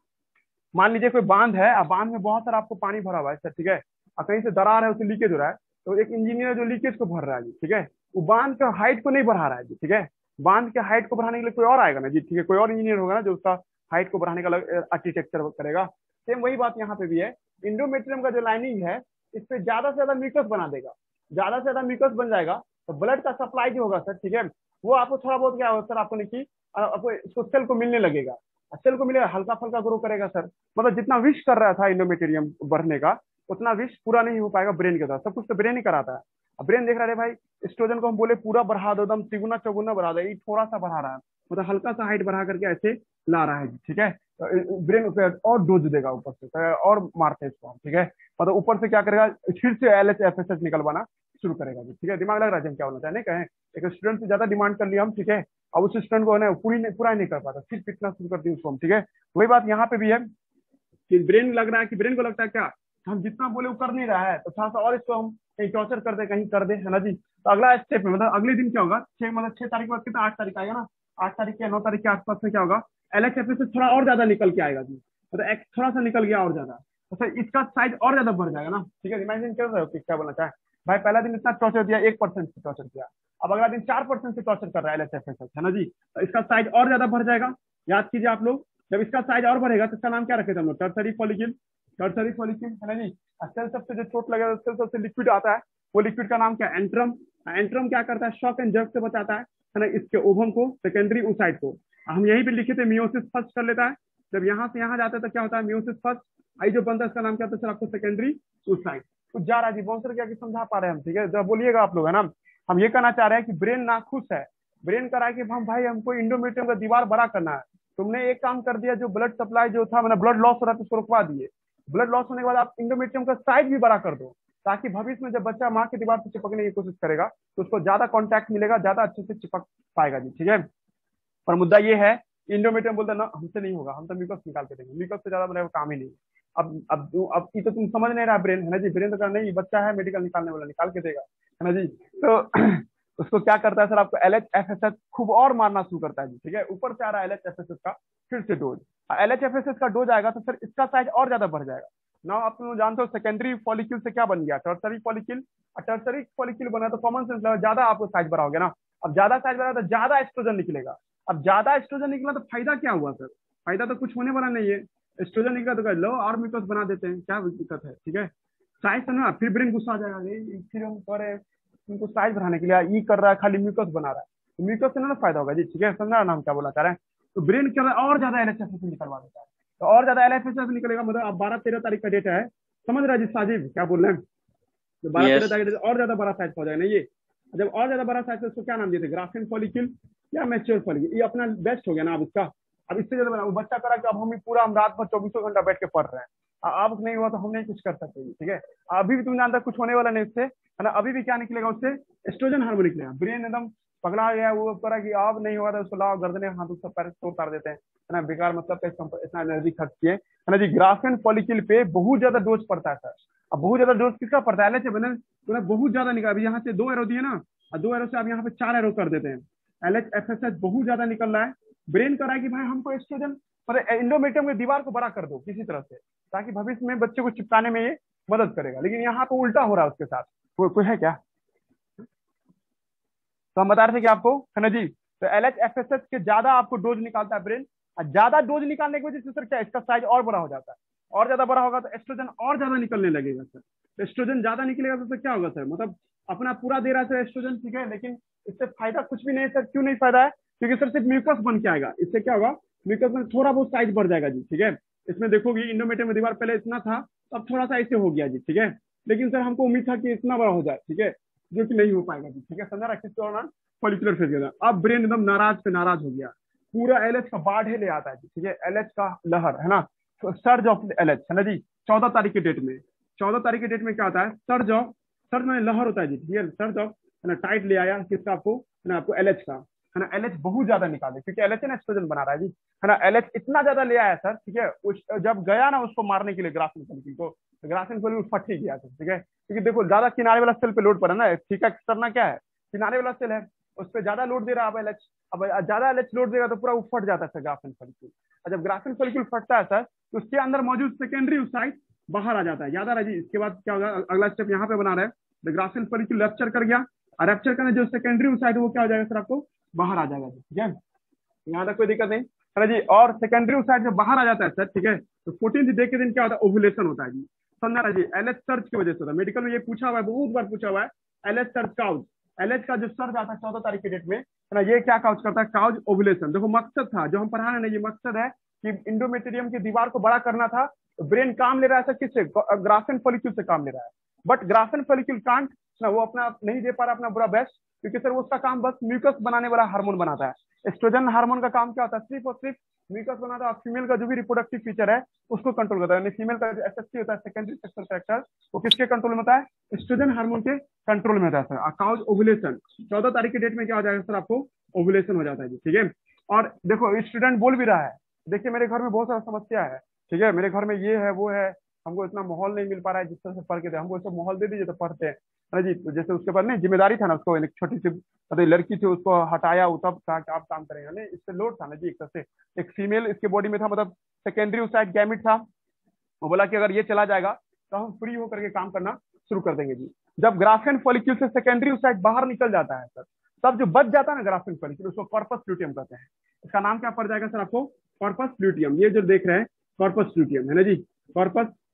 मान लीजिए कोई बांध है, अब बांध में बहुत सारा आपको पानी भरा हुआ है सर, ठीक है, और कहीं से दरार है उससे लीकेज हो रहा है, तो एक इंजीनियर जो लीकेज को भर रहा है जी, ठीक है, वो बांध के हाइट को नहीं बढ़ा रहा है जी, ठीक है, बांध के हाइट को बढ़ाने के लिए कोई और आएगा ना जी, ठीक है, कोई और इंजीनियर होगा ना जो उसका हाइट को बढ़ाने का अलग आर्किटेक्चर करेगा। सेम वही बात यहाँ पे भी है, इंडोमेट्रियम का जो लाइनिंग है इस पे ज्यादा से ज्यादा म्यूकस बना देगा, ज्यादा से ज्यादा म्यूकस बन जाएगा तो ब्लड का सप्लाई जो होगा सर, ठीक है, वो आपको थोड़ा बहुत क्या होगा सर, आपको नहीं कि आपको इसको सेल को मिलने लगेगा, सेल को मिलेगा हल्का फल्का ग्रो करेगा सर, मतलब जितना विश कर रहा था इंडोमेटेरियम बढ़ने का उतना विश पूरा नहीं हो पाएगा ब्रेन के साथ, सब कुछ तो ब्रेन ही कराता है। अब ब्रेन देख रहा है भाई एस्ट्रोजन को हम बोले पूरा बढ़ा दो, एकदम तिगुना चौगुना बढ़ा दो, ये थोड़ा सा बढ़ा रहा है, मतलब हल्का सा हाइट बढ़ा करके ऐसे ला रहा है, ठीक है, तो ब्रेन उसे और डोज देगा ऊपर से, तो और मारते हैं इसको, ठीक है, मतलब ऊपर से क्या करेगा फिर से LHFSH निकलवाना शुरू करेगा, ठीक है, दिमाग लग रहा है हम क्या होना चाहे, नहीं कहें एक स्टूडेंट से ज्यादा डिमांड कर लिया हम, ठीक है, अब उस स्टूडेंट को है पूरा नहीं कर पाता, फिर कितना शुरू कर दी उसको हम, ठीक है। वही बात यहाँ पे भी है कि ब्रेन लग रहा है कि ब्रेन को लगता है क्या हम जितना बोले वो कर नहीं रहा है, तो थोड़ा सा और इसको हम कहीं टॉर्चर कर दे, कहीं कर दे, है ना जी। तो अगला स्टेप में मतलब अगले दिन क्या होगा, 6 तारीख के बाद कितना 8 तारीख आएगा ना, 8 तारीख या 9 तारीख के आसपास में क्या होगा, LHFSH से थोड़ा और ज्यादा निकल के आएगा जी, मतलब एक थोड़ा सा निकल गया और ज्यादा, तो सर इसका साइज और ज्यादा बढ़ जाएगा ना, ठीक है। इमेजिन कर रहे हो कि क्या बोलना चाहे, भाई पहला दिन इतना टॉर्चर दिया 1% से टॉर्चर किया, अब अगला दिन 4% से टॉर्चर कर रहा है LHFSH, है ना जी, तो इसका साइज और ज्यादा बढ़ जाएगा। याद कीजिए आप लोग, जब इसका साइज और बढ़ेगा तो इसका नाम क्या रखे थे हम लोग, टर्सरी फॉलिकल टर्सरी फॉलिक्यूल है ना जी। सेल सबसे जो चोट लगे सेल सबसे लिक्विड आता है, वो लिक्विड का नाम क्या है? एंट्रम। एंट्रम क्या करता है? शॉक एंड जर्क से बचाता है ना, इसके ओवम को, सेकेंडरी oocyte को। हम यहीं पे लिखे थे मियोसिस फर्स्ट कर लेता है, जब यहाँ से यहाँ जाता है तो क्या होता है? Meiosis first. आई जो बनता है इसका नाम क्या होता है सर आपको? Secondary oocyte। तो जा रहा है जी, बाउंसर क्या समझा पा रहे हैं हम? ठीक है, जब बोलिएगा आप लोग, है ना। हम ये कहना चाह रहे हैं कि ब्रेन नाखुश है, ब्रेन कह रहा है कि हम भाई हमको इंडोमेट्रियम का दीवार बड़ा करना है। तुमने एक काम कर दिया, जो ब्लड सप्लाई जो था, मैंने ब्लड लॉस हो रहा था उसको रुकवा दिए। ब्लड लॉस होने के बाद आप इंडोमेट्रियम का साइज भी बड़ा कर दो, ताकि भविष्य में जब बच्चा माँ की दीवार से चिपकने की कोशिश करेगा तो उसको ज्यादा कॉन्टैक्ट मिलेगा, ज्यादा अच्छे से चिपक पाएगा जी। ठीक है, पर मुद्दा ये है, इंडोमेट्रियम बोलता ना हमसे नहीं होगा, हम तो म्यूकस निकाल के देंगे, म्यूकस से ज्यादा मेरा काम ही नहीं है। अब ये तो तुम समझ नहीं रहा ब्रेन, है ना जी। ब्रेन तो नहीं, बच्चा है मेडिकल निकालने वाला, निकाल के देगा, है ना जी। तो उसको क्या करता है सर आपको? LHFSH खूब और मारना शुरू करता है जी। ठीक है, ऊपर से आ रहा है LHFSH का फिर से डोज। LHFSH का डोज आएगा तो सर इसका साइज और ज्यादा बढ़ जाएगा ना। आप लोग जानते हो सेकेंडरी फॉलिक्यूल से क्या बन गया? Tertiary follicle. टर्सरी फॉलिक्यूल बना तो कॉमन सेंस लगा, ज्यादा आपको साइज बढ़ा हो गया ना। अब ज्यादा साइज बढ़ा तो ज्यादा एस्ट्रोजन निकलेगा। अब ज्यादा एस्ट्रोजन निकला तो फायदा क्या हुआ सर? फायदा तो कुछ होने वाला नहीं है। एस्ट्रोजन निकला तो लो और म्यूकस बना देते हैं, क्या दिक्कत है? ठीक है, साइज समझा, फिर ब्रेन गुस्सा आ जाएगा, फिर हम कह रहे उनको साइज बढ़ाने के लिए ये कर रहा है, खाली म्यूकस बना रहा है, तो म्यूकस से ना फायदा होगा जी। ठीक है, समझा ना हम क्या बोला चाह रहे हैं? तो ब्रेन क्या और ज्यादा LHFSH निकलवा देता है, तो और ज्यादा LHFSH निकलेगा, मतलब अब 12-13 तारीख का डेट है, समझ रहा है जी साजिद क्या बोल रहे हैं? तो 12-13 यस। तारीख और ज्यादा बड़ा साइज हो जाएगा ना ये। जब और ज्यादा बड़ा साइज, उसको क्या नाम दिए थे? ग्राफिन फॉलिक्यूल या मैच्योर फॉलिक्यूल। ये अपना बेस्ट हो गया ना अब इसका। अब इससे ज्यादा वो बच्चा करा कि अब हम पूरा हम रात भर 24 घंटा बैठ के पढ़ रहे हैं, अब नहीं हुआ तो हम नहीं कुछ कर सकते। ठीक है, अभी भी तुम जानता कुछ होने वाला नहीं उससे, है ना। अभी भी क्या निकलेगा उससे? एस्ट्रोजन हार्मोन निकलेगा। ब्रेन एकदम पगला गया, वो करा कि अब नहीं होगा तो उसको लाओ गर्दने हाथ उसका पैर तोड़ तार देते हैं, है ना। बेकार मतलब इतना एनर्जी खर्च किए, है ना जी। ग्राफिन फॉलिक्यूल पे बहुत ज्यादा डोज पड़ता है सर। अब बहुत ज्यादा डोज किसका पड़ता है? LHFSH बहुत ज्यादा निकला। अभी यहाँ से 2 एरो दिए ना, और 2 एरो से आप यहाँ पे 4 एरो कर देते हैं। LHFSH बहुत ज्यादा निकल रहा है। ब्रेन कर रहा है कि भाई हमको एस्ट्रोजन पर इंडोमेट्रियम की दीवार को बड़ा कर दो किसी तरह से, ताकि भविष्य में बच्चे को चिपकाने में ये मदद करेगा। लेकिन यहाँ पे उल्टा हो रहा है उसके साथ। कोई है क्या? तो हम बता रहे थे कि आपको, है ना जी, तो LHFSH के ज्यादा आपको डोज निकालता है ब्रेन, और ज्यादा डोज निकालने की वजह से सर क्या इसका साइज और बड़ा हो जाता है। और ज्यादा बड़ा होगा तो एस्ट्रोजन और ज्यादा निकलने लगेगा सर। तो एस्ट्रोजन ज्यादा निकलेगा तो सर क्या होगा सर? मतलब अपना पूरा दे रहा है सर एस्ट्रोजन, ठीक है, लेकिन इससे फायदा कुछ भी नहीं सर। क्यों नहीं फायदा है? क्योंकि सर सिर्फ म्यूकस बन के आएगा। इससे क्या होगा? म्यूकस में थोड़ा बहुत साइज बढ़ जाएगा जी। ठीक है, इसमें देखोगे इंडोमेट्रियम में दीवार पहले इतना था, अब थोड़ा सा ऐसे हो गया जी। ठीक है, लेकिन सर हमको उम्मीद था कि इतना बड़ा हो जाए, ठीक है, जो कि नहीं हो पाएगा जी। ठीक है, समझा रहा? किस दौरान? फॉलिकुलर फेज के दौरान। अब ब्रेन एकदम नाराज पे नाराज हो गया, पूरा LH का बाढ़ ले आता है जी। ठीक है, LH का लहर, है ना, सर्ज ऑफ LH, है ना जी। 14 तारीख के डेट में, 14 तारीख के डेट में क्या होता है? सर्ज में लहर होता है जी। ठीक है, सर्ज ऑफ, है ना, टाइट ले आया किसका? आपको, है ना, आपको LH का, है ना। LH बहुत ज्यादा निकाले क्योंकि LH ना एस्ट्रोजन बना रहा है जी, है ना। LH इतना ज्यादा ले आया सर, ठीक है, जब गया ना उसको मारने के लिए ग्राफिन फॉलिक्यूल को, तो ग्राफिन फॉलिक्यूल फट ही गया, ठीक है। क्योंकि देखो ज्यादा किनारे वाला सेल पे लोड पड़ा ना, ठीक है, करना क्या है? किनारे वाला सेल है उस पर ज्यादा लोड दे रहा है अब LH। अब ज्यादा LH लोड देगा तो पूरा वो फट जाता है सर ग्राफिन फॉलिक्यूल। और जब ग्राफिन फॉलिक्यूल फटता है सर, तो उसके अंदर मौजूद सेकेंडरी oocyte बाहर आ जाता है। याद आ रहा है जी? इसके बाद क्या होगा? अगला स्टेप यहाँ पे बना रहा है, ग्राफिन फॉलिक्यूल रप्चर कर गया, और रप्चर करने जो सेकेंडरी oocyte वो क्या हो जाएगा सर? आपको बाहर आ जाएगा, ठीक है, यहाँ तक कोई दिक्कत नहीं, है ना जी। और सेकेंडरी oocyte जब बाहर आ जाता है सर, ठीक है, तो 14th डे के दिन क्या होता है? ओवुलेशन होता है जी। समझा रहा जी? LH सर्च की वजह से होता है। मेडिकल में ये पूछा हुआ है, बहुत बार पूछा हुआ है, LH सर्च काउज, LH का जो सर्च आता है 14 तारीख के डेट में, है ना, ये क्या काउज करता है? Cause ovulation. देखो मकसद था जो हम पढ़ा रहे हैं, ये मकसद है कि इंडोमेट्रियम की दीवार को बड़ा करना था। तो ब्रेन काम ले रहा है सर किससे? ग्राफिन फॉलिक्यूल से काम ले रहा है, बट ग्राफिन फॉलिक्यूल कांट ना, वो अपना नहीं दे पा रहा अपना पूरा बेस्ट, क्योंकि सर उसका काम बस म्यूकस बनाने वाला हार्मोन बनाता है। एस्ट्रोजन हार्मोन का काम क्या होता है? सिर्फ और सिर्फ म्यूकस बनाता है, और फीमेल का जो भी रिप्रोडक्टिव फीचर है उसको कंट्रोल करता है। यानी फीमेल का जो SSC होता है, सेकेंडरी सेक्सुअल कैरेक्टर, वो किसके कंट्रोल में होता है? एस्ट्रोजन हार्मोन के कंट्रोल में होता है सर। काउज ओवुलेशन 14 तारीख के डेट में क्या हो जाएगा सर? आपको ओवुलेशन हो जाता है जी। ठीक है, और देखो स्टूडेंट बोल भी रहा है, देखिए मेरे घर में बहुत सारा समस्या है, ठीक है, मेरे घर में ये है वो है, हमको इतना माहौल नहीं मिल पा रहा है जिस तरह से पढ़ के दे, हमको सब माहौल दे दीजिए तो पढ़ते हैं, है ना जी। तो जैसे उसके बाद नहीं जिम्मेदारी था ना, उसको एक छोटी सी लड़की थी, उसको हटाया, वो तब कहा कि आप काम करेंगे, नहीं इससे लोड था ना जी एक तरह से। एक फीमेल इसके बॉडी में था, मतलब सेकेंडरी oocyte गैमिट था, वो बोला कि अगर ये चला जाएगा तो हम फ्री होकर के काम करना शुरू कर देंगे जी। जब ग्राफिन फॉलिक्यूल से सेकेंडरी oocyte बाहर निकल जाता है सर, तब जो बच जाता है ना ग्राफिन फॉलिक्यूल, उसको कॉर्पस ल्यूटियम कहते हैं। इसका नाम क्या पड़ जाएगा सर? आपको कॉर्पस ल्यूटियम। ये जो देख रहे हैं कॉर्पस ल्यूटियम, है ना जी, कॉर्पस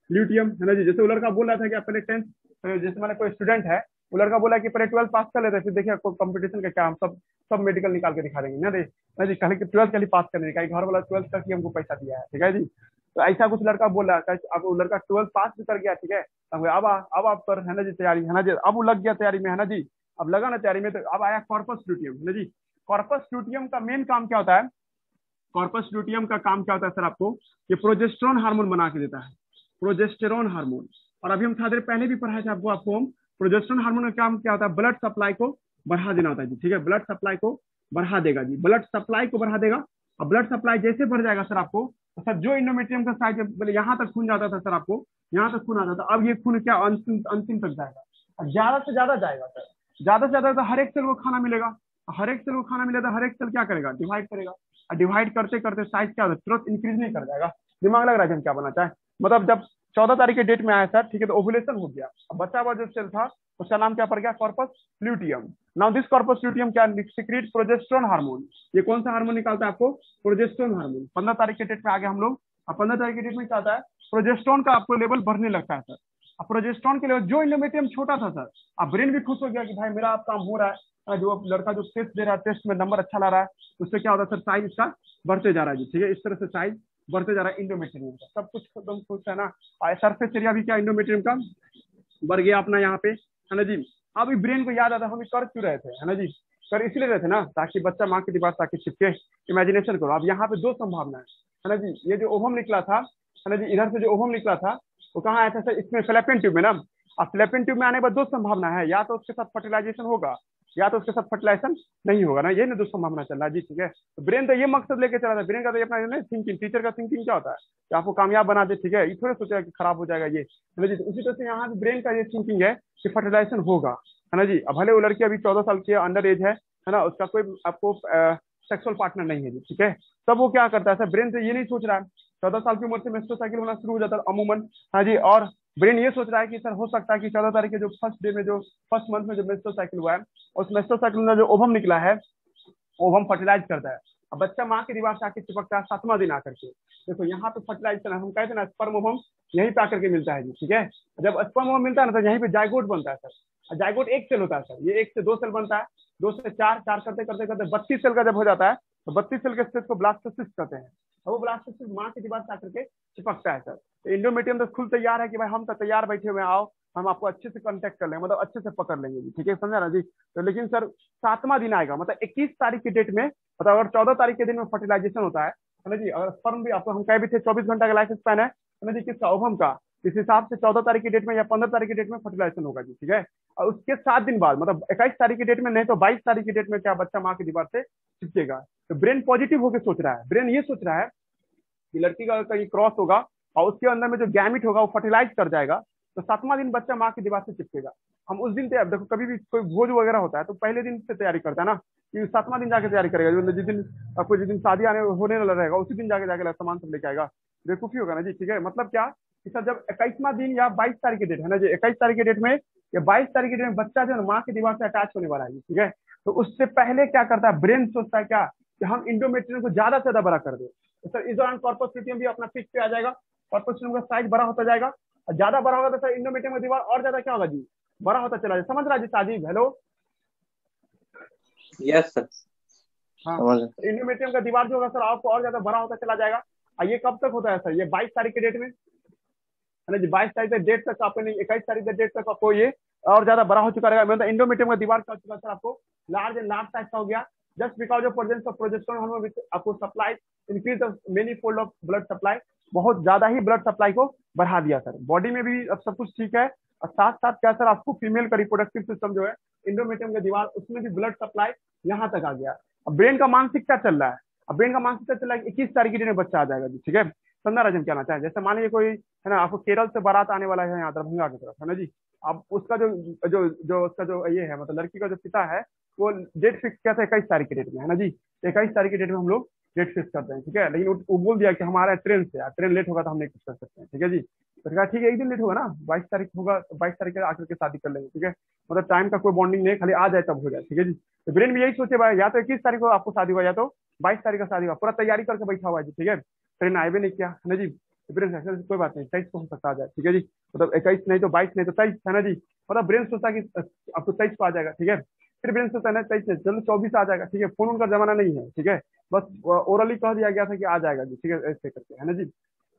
ल्यूटियम, है ना जी। जैसे वो लड़का बोल रहा था कि आप पहले 10th, जैसे मैंने कोई स्टूडेंट है, वो लड़का बोला कि पहले 12th पास कर लेते हैं, फिर देखिए आपको कंपटीशन का क्या, हम सब सब मेडिकल निकाल के दिखा देंगे ना रे ना जी। कल 12th खाली पास करने का, घर वाला 12th तक ही हमको पैसा दिया है, ठीक है जी। तो ऐसा कुछ लड़का बोल रहा था। अब वो लड़का 12th पास भी कर गया, ठीक है। अब आप कर, है ना जी, तैयारी, है ना जी। अब वो लग गया तैयारी में, है ना जी। अब लगा ना तैयारी में, तो अब आया कॉर्पस ल्यूटियम, है ना जी। कॉर्पस ल्यूटियम का मेन काम क्या होता है? कॉर्पस ल्यूटियम का काम क्या होता है सर? आपको ये प्रोजेस्टेरोन हार्मोन बना के देता है, प्रोजेस्टेरोन हार्मोन। और अभी हम थोड़ी देर पहले भी पढ़ाए थे आपको हम प्रोजेस्टेरोन हार्मोन का काम क्या होता है? ब्लड सप्लाई को बढ़ा देना होता है जी, ठीक है। ब्लड सप्लाई को बढ़ा देगा जी, ब्लड सप्लाई को बढ़ा देगा। और ब्लड सप्लाई जैसे बढ़ जाएगा सर, आपको तो सर जो इंडोमेट्रियम का साइज पहले यहाँ तक खून जाता था सर, आपको यहाँ तक खून आता था, अब ये खून क्या अंतिम तक जाएगा। और ज्यादा से ज्यादा जाएगा सर, ज्यादा से ज्यादा, तो हर एक सेल को खाना मिलेगा। हर एक सेल को खाना मिलेगा, हर एक सेल क्या करेगा? डिवाइड करेगा। और डिवाइड करते करते साइज क्या होता है? तुरंत इंक्रीज नहीं कर जाएगा। दिमाग लग रहा है कि हम क्या बनना चाहे? मतलब जब 14 तारीख के डेट में आया सर, ठीक है, तो ओवुलेशन हो गया। अब बचा हुआ जो सेल था उसका नाम क्या पड़ गया? Corpus luteum. Now this corpus luteum क्या सीक्रेट? Progesterone hormone. ये कौन सा हार्मोन निकालता है आपको? Progesterone hormone. 15 तारीख के डेट में आ गए हम लोग। अब 15 तारीख के डेट में क्या आता है? प्रोजेस्टेरोन का आपको लेवल बढ़ने लगता है सर। अब प्रोजेस्टेरोन के लेवल, जो इंडोमेट्रियम छोटा था सर, अब ब्रेन भी खुश हो गया कि भाई मेरा अब काम हो रहा है। जो लड़का जो टेस्ट दे रहा है, टेस्ट में नंबर अच्छा ला रहा है, उससे क्या होता है सर? साइज इसका बढ़ते जा रहा है जी, ठीक है। इस तरह से साइज बढ़ते जा रहा है इंडोमेट्रियम का। सब कुछ एकदम खुश है ना। सरफेस एरिया भी क्या इंडोमेट्रियम का बढ़ गया अपना यहाँ पे, है ना जी। अभी ब्रेन को याद आता है हम कर क्यों रहे थे, है ना जी। कर इसलिए रहे थे ना, ताकि बच्चा माँ की दीवार ताकि चिपके। इमेजिनेशन करो। अब यहाँ पे दो संभावना है ना जी। ये जो ओवम निकला था, है ना जी, इधर से जो ओवम निकला था वो कहाँ आया था सर? इसमें फ्लैपियन ट्यूब में ना। अब फ्लैपियन ट्यूब में आने के बाद दो संभावना है, या तो उसके साथ फर्टिलाइजेशन होगा, या तो उसके साथ फर्टिलाइजेशन नहीं होगा ना। ये ना दो संभावना चल रहा है जी, ठीक है। तो ब्रेन तो ये मकसद लेके चला था, ब्रेन का तो अपना थिंकिंग, टीचर का थिंकिंग क्या होता है कि आपको कामयाब बना दे, ठीक है। ये थोड़े सोचेगा कि खराब हो जाएगा ये, है ना जी। उसी तरह से यहाँ भी ब्रेन का ये थिंकिंग है कि फर्टिलाइजेशन होगा, है ना जी। अब भले वो लड़की अभी 14 साल की अंडर एज है ना, उसका कोई आपको सेक्सुअल पार्टनर नहीं है जी, ठीक है। तब वो क्या करता है सर? ब्रेन से ये नहीं सोच रहा है, 14 साल की उम्र से मेस्टो साइकिल होना शुरू हो जाता है अमूमन, हाँ जी। और ब्रेन ये सोच रहा है कि सर हो सकता है कि 14 तारीख के जो फर्स्ट डे में, जो फर्स्ट मंथ में जो मेस्टो साइकिल हुआ है, उस मेस्टो साइकिल में जो ओवम निकला है, ओवम फर्टिलाइज करता है। अब बच्चा माँ की दीवार से आके चिपकता है 7वां दिन आकर के। देखो यहाँ पे फर्टिलाइजेशन हम कहते हैं ना, स्पर्म ओवम यहीं पे आकर के मिलता है जी, ठीक है। जब स्पर्म ओवम मिलता है ना, तो यहीं पे जाइगोट बनता है सर। जाइगोट एक सेल होता है सर, ये 1 से 2 सेल बनता है, 2 से 4, 4 करते करते करते 32 सेल का जब हो जाता है, तो 32 सेल के स्टेज को ब्लास्टोसिस्ट कहते हैं। और वो ब्लास्टोसिस्ट माँ की दीवार से आकर के चिपकता है सर। तो इंडोमेट्रियम तो खुद तैयार है कि भाई हम तो तैयार बैठे हुए, आओ हम आपको अच्छे से कांटेक्ट कर लेंगे, मतलब अच्छे से पकड़ लेंगे जी, ठीक है, समझा ना जी। तो लेकिन सर 7वां दिन आएगा, मतलब 21 तारीख की डेट में, मतलब अगर 14 तारीख के दिन में फर्टिलाइजेशन होता है ना जी। अगर स्पर्म भी आपको हम कह भी थे 24 घंटा का लाइफ स्पैन है ना जी, किसका? ओवम का। इस हिसाब से 14 तारीख की डेट में या 15 तारीख की डेट में फर्टिलाइजेशन होगा जी, ठीक है। और उसके 7 दिन बाद, मतलब 21 तारीख की डेट में, नहीं तो 22 तारीख की डेट में क्या बच्चा माँ की दीवार से चिपकेगा। तो ब्रेन पॉजिटिव होकर सोच रहा है, ब्रेन ये सोच रहा है कि लड़की का कहीं क्रॉस होगा और उसके अंदर में जो गैमिट होगा वो फर्टिलाइज कर जाएगा, तो 7वां दिन बच्चा माँ की दीवार से चिपकेगा। हम उस दिन तैयार, देखो कभी भी कोई भोज वगैरह होता है तो पहले दिन से तैयारी करता है ना, कि 7वां दिन जाके तैयारी करेगा। जिस दिन आपको, जिस दिन शादी आने होने वाला रहेगा, उसी दिन जाके जाके सामान सब लेके आएगा। बेवकूफी होगा ना जी, ठीक है। मतलब क्या कि सर जब 21वां दिन या 22 तारीख की डेट है ना जी, 21 तारीख की डेट में या 22 तारीख की डेट में बच्चा जो है माँ की दीवार से अटैच होने वाला है, ठीक है। तो उससे पहले क्या करता है ब्रेन? सोचता है क्या कि हम इंडोमेट्रियम को ज्यादा से ज्यादा बड़ा कर दे। तो सर इस दौरान कॉर्पस ल्यूटियम भी अपना पीक पे आ जाएगा, कॉर्पस ल्यूटियम का साइज बड़ा होता जाएगा। और ज्यादा बड़ा होगा तो सर इंडोमेट्रियम का दीवार और ज्यादा क्या होगा जी? बड़ा होता चला जाए। समझ रहा जी साजिब? हेलो, यस सर, हाँ। समझ। इंडोमेट्रियम का दीवार जो होगा सर आपको और ज्यादा बड़ा होता चला जाएगा। और ये कब तक होता है सर? ये 22 तारीख के डेट में, है ना जी। 22 तारीख के डेट तक आपको नहीं, 21 तारीख के डेट तक आपको ये और ज्यादा बड़ा हो चुका रहेगा। मतलब इंडोमेट्रियम का दीवार क्या हो चुका सर? आपको लार्ज एंड लार्ज साइज का हो गया, just because of presence of progesterone hormone which आपको supply increase the many fold of blood supply. बहुत ज्यादा ही ब्लड सप्लाई को बढ़ा दिया सर। बॉडी में भी अब सब कुछ ठीक है, और साथ साथ क्या सर आपको फीमेल का रिप्रोडक्टिव सिस्टम जो है इंडोमेट्रियम का दीवार, उसमें भी ब्लड सप्लाई यहाँ तक आ गया। अब ब्रेन का मानसिक क्या चल रहा है? अब ब्रेन का मानसिक क्या चल रहा है? 21 तारीख के दिन में बच्चा आ जाएगा जी, ठीक है। समझा राजन कहना चाहे? जैसे मान लीजिए कोई है ना, आपको केरल से बारात आने वाला है यहाँ दरभंगा की तरफ, है ना जी। अब उसका जो जो जो उसका जो ये है, मतलब लड़की का जो पिता है, वो डेट फिक्स किया था 21 तारीख की डेट में, है ना जी। 21 तारीख की डेट में हम लोग डेट फिक्स करते हैं, ठीक है। लेकिन वो बोल दिया कि हमारा ट्रेन से, ट्रेन लेट होगा तो हम नहीं कुछ कर सकते हैं, ठीक है जी। तो कहा ठीक है, एक दिन लेट होगा ना, 22 तारीख होगा, 22 तारीख के आकर के शादी कर लेंगे, ठीक है। मतलब टाइम का कोई बॉन्डिंग नहीं, खाली आ जाए तब हो जाए, ठीक है जी। तो ब्रेन भी यही सोचे भाई, या तो 21 तारीख को आपको शादी हुआ, या तो 22 तारीख का शादी हुआ, पूरा तैयारी करके बैठा हुआ है जी, ठीक है। ट्रेन आए भी नहीं किया, है ना जी। ब्रेन सोचता है कोई बात नहीं 23 को हो सकता आ जाए, ठीक है जी, मतलब 21 नहीं तो 22 नहीं तो 23 है ना जी, मतलब ब्रेन सोचता है कि आपको 23 को आ जाएगा, ठीक है। फिर ब्रेन सोचता है ना 23 नहीं चलो 24 आ जाएगा, ठीक है, फोन का जमाना नहीं है, ठीक है, बस ओरली कह दिया गया था कि आ जाएगा जी, ठीक है, ऐसे करके है ना जी।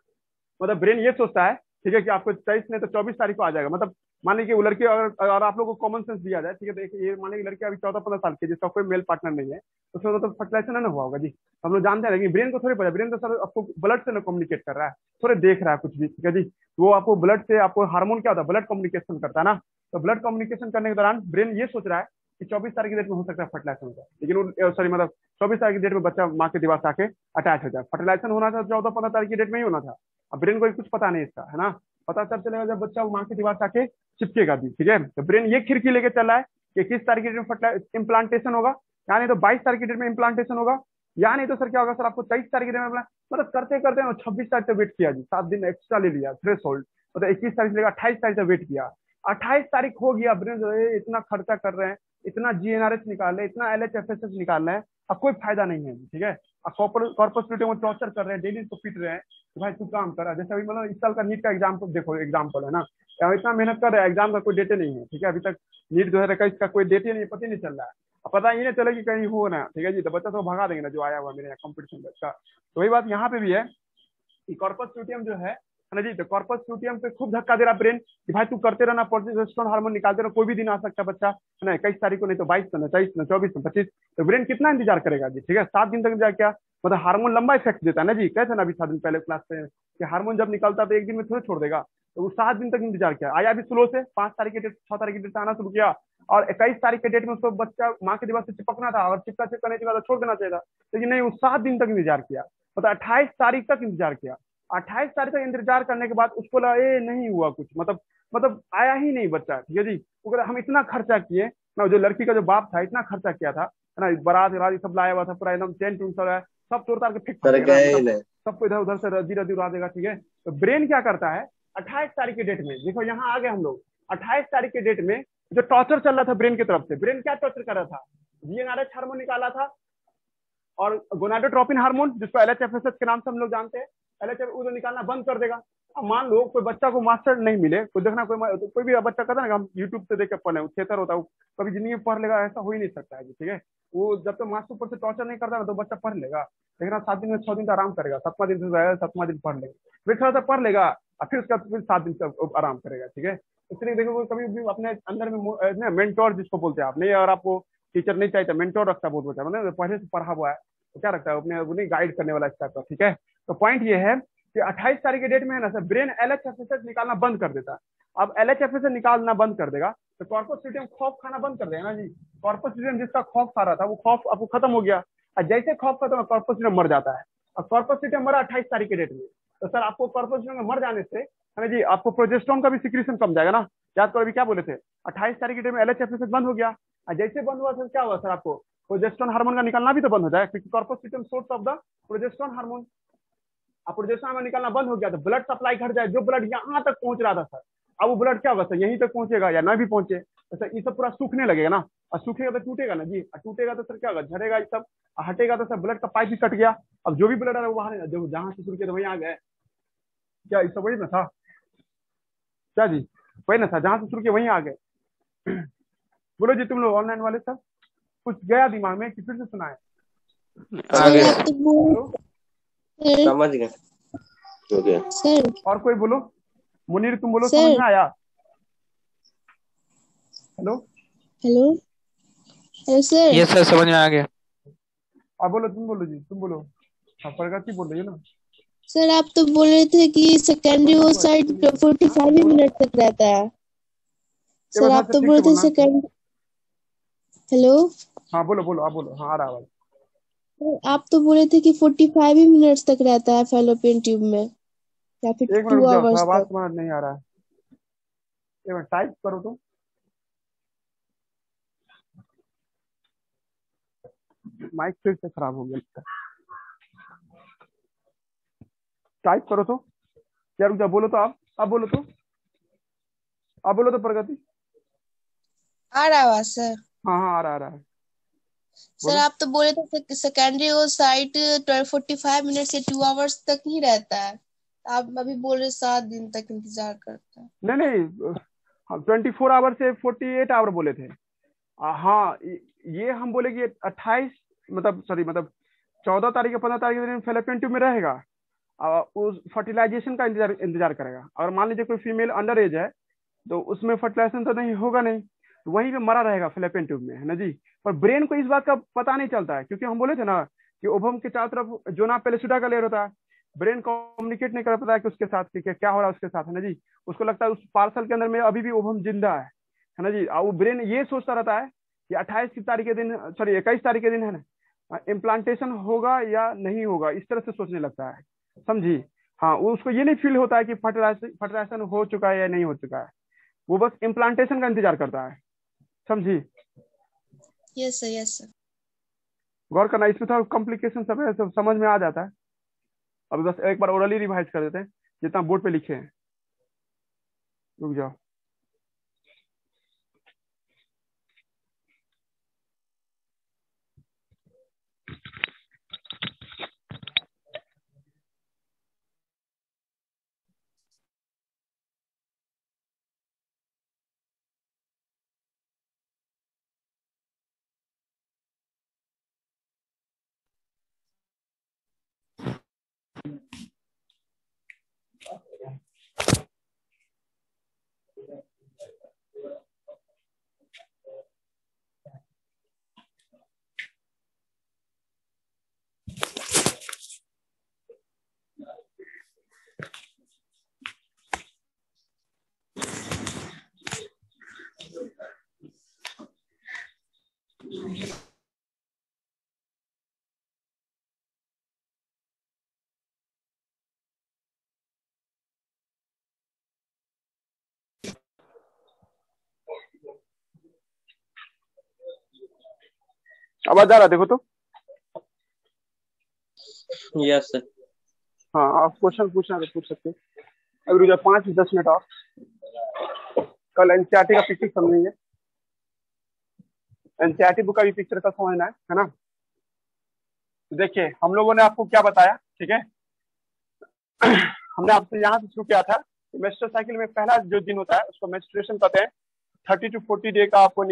मतलब ब्रेन ये सोचता है, ठीक है, कि आपको 23 नहीं तो 24 तारीख को आ जाएगा, मतलब मान लीजिए वो लड़की अगर आप लोगों को कॉमन सेंस दिया जाए, ठीक है, देखिए ये मान लीजिए लड़की अभी 14-15 साल की जिसका कोई मेल पार्टनर नहीं है, तो उसमें मतलब फर्टिलाइजेशन ना हुआ होगा जी, हम लोग जानते हैं, लेकिन ब्रेन को थोड़ी पता, ब्रेन तो सर आपको ब्लड से ना कम्युनिकेट कर रहा है, थोड़े देख रहा है कुछ भी, ठीक है जी, वो आपको ब्लड से, आपको हार्मोन क्या होता है, ब्लड कम्युनिकेशन करता है ना, तो ब्लड कम्युनिकेशन करने के दौरान ब्रेन ये सोच रहा है कि 24 तारीख की डेट में हो सकता है फर्टिलाइजेशन होगा, लेकिन वो सॉरी मतलब 24 तारीख की डेट में बच्चा माँ के दीवार से आके अटैच हो जाए, फर्टिलाइजेशन होना था 14-15 तारीख की डेट में ही होना था। अब ब्रेन को कुछ पता नहीं इसका, है ना, पता तब चलेगा जब बच्चा माँ की दीवार से आके चिपकेगा भी, ठीक है, तो ब्रेन ये खिड़की लेके चल रहा है कि किस तारीख की डेट में इम्प्लांटेशन होगा, या नहीं तो 22 तारीख की डेट में इम्प्लांटेशन होगा, या नहीं तो सर क्या होगा सर आपको 23 तारीख की डेट में, मतलब करते करते 26 तारीख तक वेट किया जी, 7 दिन एक्स्ट्रा ले लिया थ्रेश होल्ड, मतलब 21 तारीख से 28 तारीख तक वेट किया, 28 तारीख हो गया, ब्रेन जो है इतना खर्चा कर रहे हैं, इतना जीएनआरएच निकाल रहे हैं, इतना एलएचएफएसएस निकाल रहे हैं, अब कोई फायदा नहीं है, ठीक है, अब कॉर्पस लूटियम को टॉर्चर कर रहे हैं, डेली इसको पीट रहे हैं कि भाई तू काम कर, जैसे अभी मतलब इस साल का नीट का एग्जाम को देखो, एग्जाम्पल है ना, इतना मेहनत कर रहे हैं, एग्जाम का कोई डेटे नहीं है, ठीक है, अभी तक नीट 2021 का कोई डेटे नहीं, पता ही नहीं चल रहा है, अब पता ही नहीं चले कि कहीं हो ना, ठीक है जी, तो बच्चा तो भगा देंगे ना जो आया हुआ मेरे यहाँ कॉम्पिटिशन बच्चा, तो वही बात यहाँ पे भी है कि कॉर्पस लूटियम जो है ना जी, तो कॉर्पस लूटियम पे खूब धक्का दे रहा ब्रेन कि भाई तू करते रहना, प्रोजेस्टेरोन हार्मोन निकालते रहो, कोई भी दिन आ सकता है बच्चा, है ना, 21 तारीख को नहीं तो 22 को, 23 न 24 न 25, तो ब्रेन कितना इंतजार करेगा जी, ठीक है, 7 दिन तक इंतजार किया, मतलब हार्मोन लंबा इफेक्ट देता है ना जी, कहते ना अभी 7 दिन पहले क्लास में कि हार्मोन जब निकलता है तो एक दिन में थोड़ा छोड़ देगा, तो वो 7 दिन तक इंतजार किया, आया भी स्लो से, 5 तारीख की डेट 6 तारीख की डेट से आना शुरू किया, और 21 तारीख के डेट में उसको बच्चा माँ के दीवार से चिपकना था, और चिपकने के बाद छोड़ देना चाहिए था, लेकिन नहीं, वो 7 दिन तक इंतजार किया, मतलब 28 तारीख तक इंतजार किया, 28 तारीख तक इंतजार करने के बाद उसको लगा ये नहीं हुआ कुछ, मतलब आया ही नहीं बच्चा, ठीक है जी, वो हम इतना खर्चा किए ना, जो लड़की का जो बाप था इतना खर्चा किया था, है ना, बारात रात सब लाया हुआ था, पूरा एकदम टेंट उंट सब तोड़ ताड़ के फेंक देगा, सबको इधर उधर से रद्दी रद्दी उड़ा देगा, ठीक है, तो ब्रेन क्या करता है 28 तारीख की डेट में, देखो यहाँ आ गए हम लोग, 28 तारीख की डेट में जो टॉर्चर चल रहा था ब्रेन की तरफ से, ब्रेन क्या टॉर्चर कर रहा था, जीएनआरएच हार्मोन निकाला था और गोनाडोट्रोपिन हार्मोन जिसको एलएचएफएसएच के नाम से हम लोग जानते हैं, एलएचएफ वो निकालना बंद कर देगा। अब मान लो कोई बच्चा को मास्टर नहीं मिले, कोई देखना कोई भी बच्चा कहता है ना हम यूट्यूब से देख के पढ़े, थिएटर होता है, कभी जिंदगी में पढ़ लेगा, ऐसा हो ही नहीं सकता है, ठीक है, वो जब तक मास्टर ऊपर से टॉर्चर नहीं करता ना तो बच्चा पढ़ लेगा, लेकिन 7 दिन में 6 दिन का आराम करेगा, 7वां दिन से 7वां दिन पढ़ लेगा, फिर थोड़ा सा पढ़ लेगा और फिर उसका फिर 7 दिन से आराम करेगा, ठीक है, इसलिए देखो कभी भी अपने अंदर में मेंटोर जिसको बोलते हैं आप, नहीं अगर आपको टीचर नहीं चाहिए मेंटोर रखता बहुत बच्चा, मतलब पहले से पढ़ा हुआ है तो क्या रखता है अपने उन्हें गाइड करने वाला स्टाफ का, ठीक है, तो पॉइंट ये है कि 28 तारीख के डेट में है ना सर ब्रेन एलएचएफएसएच निकालना बंद कर देता है, अब एलएचएफएसएच निकालना बंद कर देगा तो कॉर्पस लूटियम खौफ खाना बंद कर देगा ना जी, कॉर्पस लूटियम जिसका खौफ खा रहा था वो खौफ आपको खत्म हो गया, और जैसे खौफ खत्म है कॉर्पस लूटियम मर जाता है, और कॉर्पस लूटियम मरा 28 तारीख के डेट में, तो सर आपको कॉर्पस लूटियम मर जाने से है ना जी आपको प्रोजेस्टेरोन का भी सिक्रीशन कम जाएगा ना, याद करो अभी क्या बोले थे 28 तारीख के डेट में एलएचएफएसएच बंद हो गया, और जैसे बंद हुआ सर क्या हुआ सर आपको प्रोजेस्टेरोन हार्मोन का निकलना भी तो बंद हो जाए, क्योंकि corpus luteum source of the progesterone hormone, अब प्रोजेस्टेरोन हार्मोन निकलना बंद हो गया तो ब्लड सप्लाई घट जाए, जो ब्लड यहाँ तक पहुंच रहा था सर अब वो ब्लड क्या होगा सर यहीं तक पहुंचेगा या ना भी पहुंचे, तो सर ये सब पूरा सूखने लगेगा ना, और सूखेगा तो टूटेगा ना जी, टूटेगा तो सर क्या होगा झड़ेगा ये सब, हटेगा तो सर ब्लड का पाइप भी कट गया, अब जो भी ब्लड आ रहा है वो बाहर जो जहां से शुरू किया तो वहीं आ गए, क्या ये सब वही ना था, क्या जी वही ना था जहां से शुरू किया वहीं आ गए। बोलो जी तुम लोग ऑनलाइन वाले सब कुछ गया दिमाग में कि फिर से सुनाए, समझ गए सर, और कोई बोलो, मुनीर तुम बोलो समझ में आया, hello hello hello sir, yes sir समझ में आ गया, अब बोलो तुम बोलो जी तुम बोलो, हाँ प्रगति बोल रही है ना सर आप तो बोल रहे थे कि सेकेंडरी ओसाइट 45 मिनट तक रहता है, सर आप तो बोले थे सेकेंड, हेलो हाँ बोलो बोलो आप बोलो, हाँ आ रहा आवाज, आप तो बोले थे कि 45 ही मिनट्स तक रहता है फैलोपियन ट्यूब में या फिर 2 आवर्स आवाज तक, तुम्हारा नहीं आ रहा है, एक मिनट टाइप करो तुम, माइक फिर से खराब हो गया, टाइप करो तो क्या रुक जा, बोलो तो आप बोलो तो, आप बोलो तो प्रगति, आ रहा आवाज सर, हाँ हाँ आ रहा है सर आप तो बोले थे सेकेंडरी ओसाइट 45 मिनट से 2 आवर्स तक ही रहता है, आप अभी बोल रहे 7 दिन तक इंतजार करता है। नहीं नहीं, हम 24 आवर से 48 आवर बोले थे। हाँ, ये हम बोले कि 28 मतलब सॉरी मतलब 14 तारीख या 15 तारीख के दिन फेलोपियन ट्यूब में रहेगा, उस फर्टिलाइजेशन का इंतजार करेगा। और मान लीजिए कोई फीमेल अंडर एज है तो उसमें फर्टिलाइजेशन तो नहीं होगा, नहीं तो वहीं पे मरा रहेगा फेलोपियन ट्यूब में, है ना जी। पर ब्रेन को इस बात का पता नहीं चलता है, क्योंकि हम बोले थे ना कि ओवम के चारों तरफ जोना पेलेसुडा का लेयर होता है। ब्रेन कम्युनिकेट नहीं कर पाता है कि उसके साथ कि क्या हो रहा है उसके साथ, है ना जी। उसको लगता है उस पार्सल के अंदर में अभी भी ओवम जिंदा है ना जी। और वो ब्रेन ये सोचता रहता है कि 28 तारीख के दिन, सॉरी 21 तारीख के दिन, है ना, इम्प्लांटेशन होगा या नहीं होगा, इस तरह से सोचने लगता है, समझी। हाँ, वो उसको ये नहीं फील होता है कि फर्टिलाइजेशन हो चुका है या नहीं हो चुका है, वो बस इम्प्लांटेशन का इंतजार करता है, समझी। Yes sir, yes sir. गौर करना, इसमें थोड़ा कॉम्प्लिकेशन सब है, सब समझ में आ जाता है। अभी बस एक बार ओरली रिवाइज कर देते हैं जितना बोर्ड पे लिखे हैं। रुक जाओ। आवाज आ रहा है, देखो तो। Yes sir. हाँ, आप क्वेश्चन पूछना तो पूछ सकते हैं। अभी रुक जाओ 5-10 मिनट और, कल एनसीईआरटी का पिक्चर समझेंगे। एनसीईआरटी बुक का भी पिक्चर का समझना है ना। तो देखिए, हम लोगों ने आपको क्या बताया, ठीक है। हमने आपसे यहाँ से शुरू किया था। मेंस्ट्रुअल साइकिल में पहला जो दिन होता है उसको मेंस्ट्रुएशन कहते हैं। 30 to 40 डे का आपको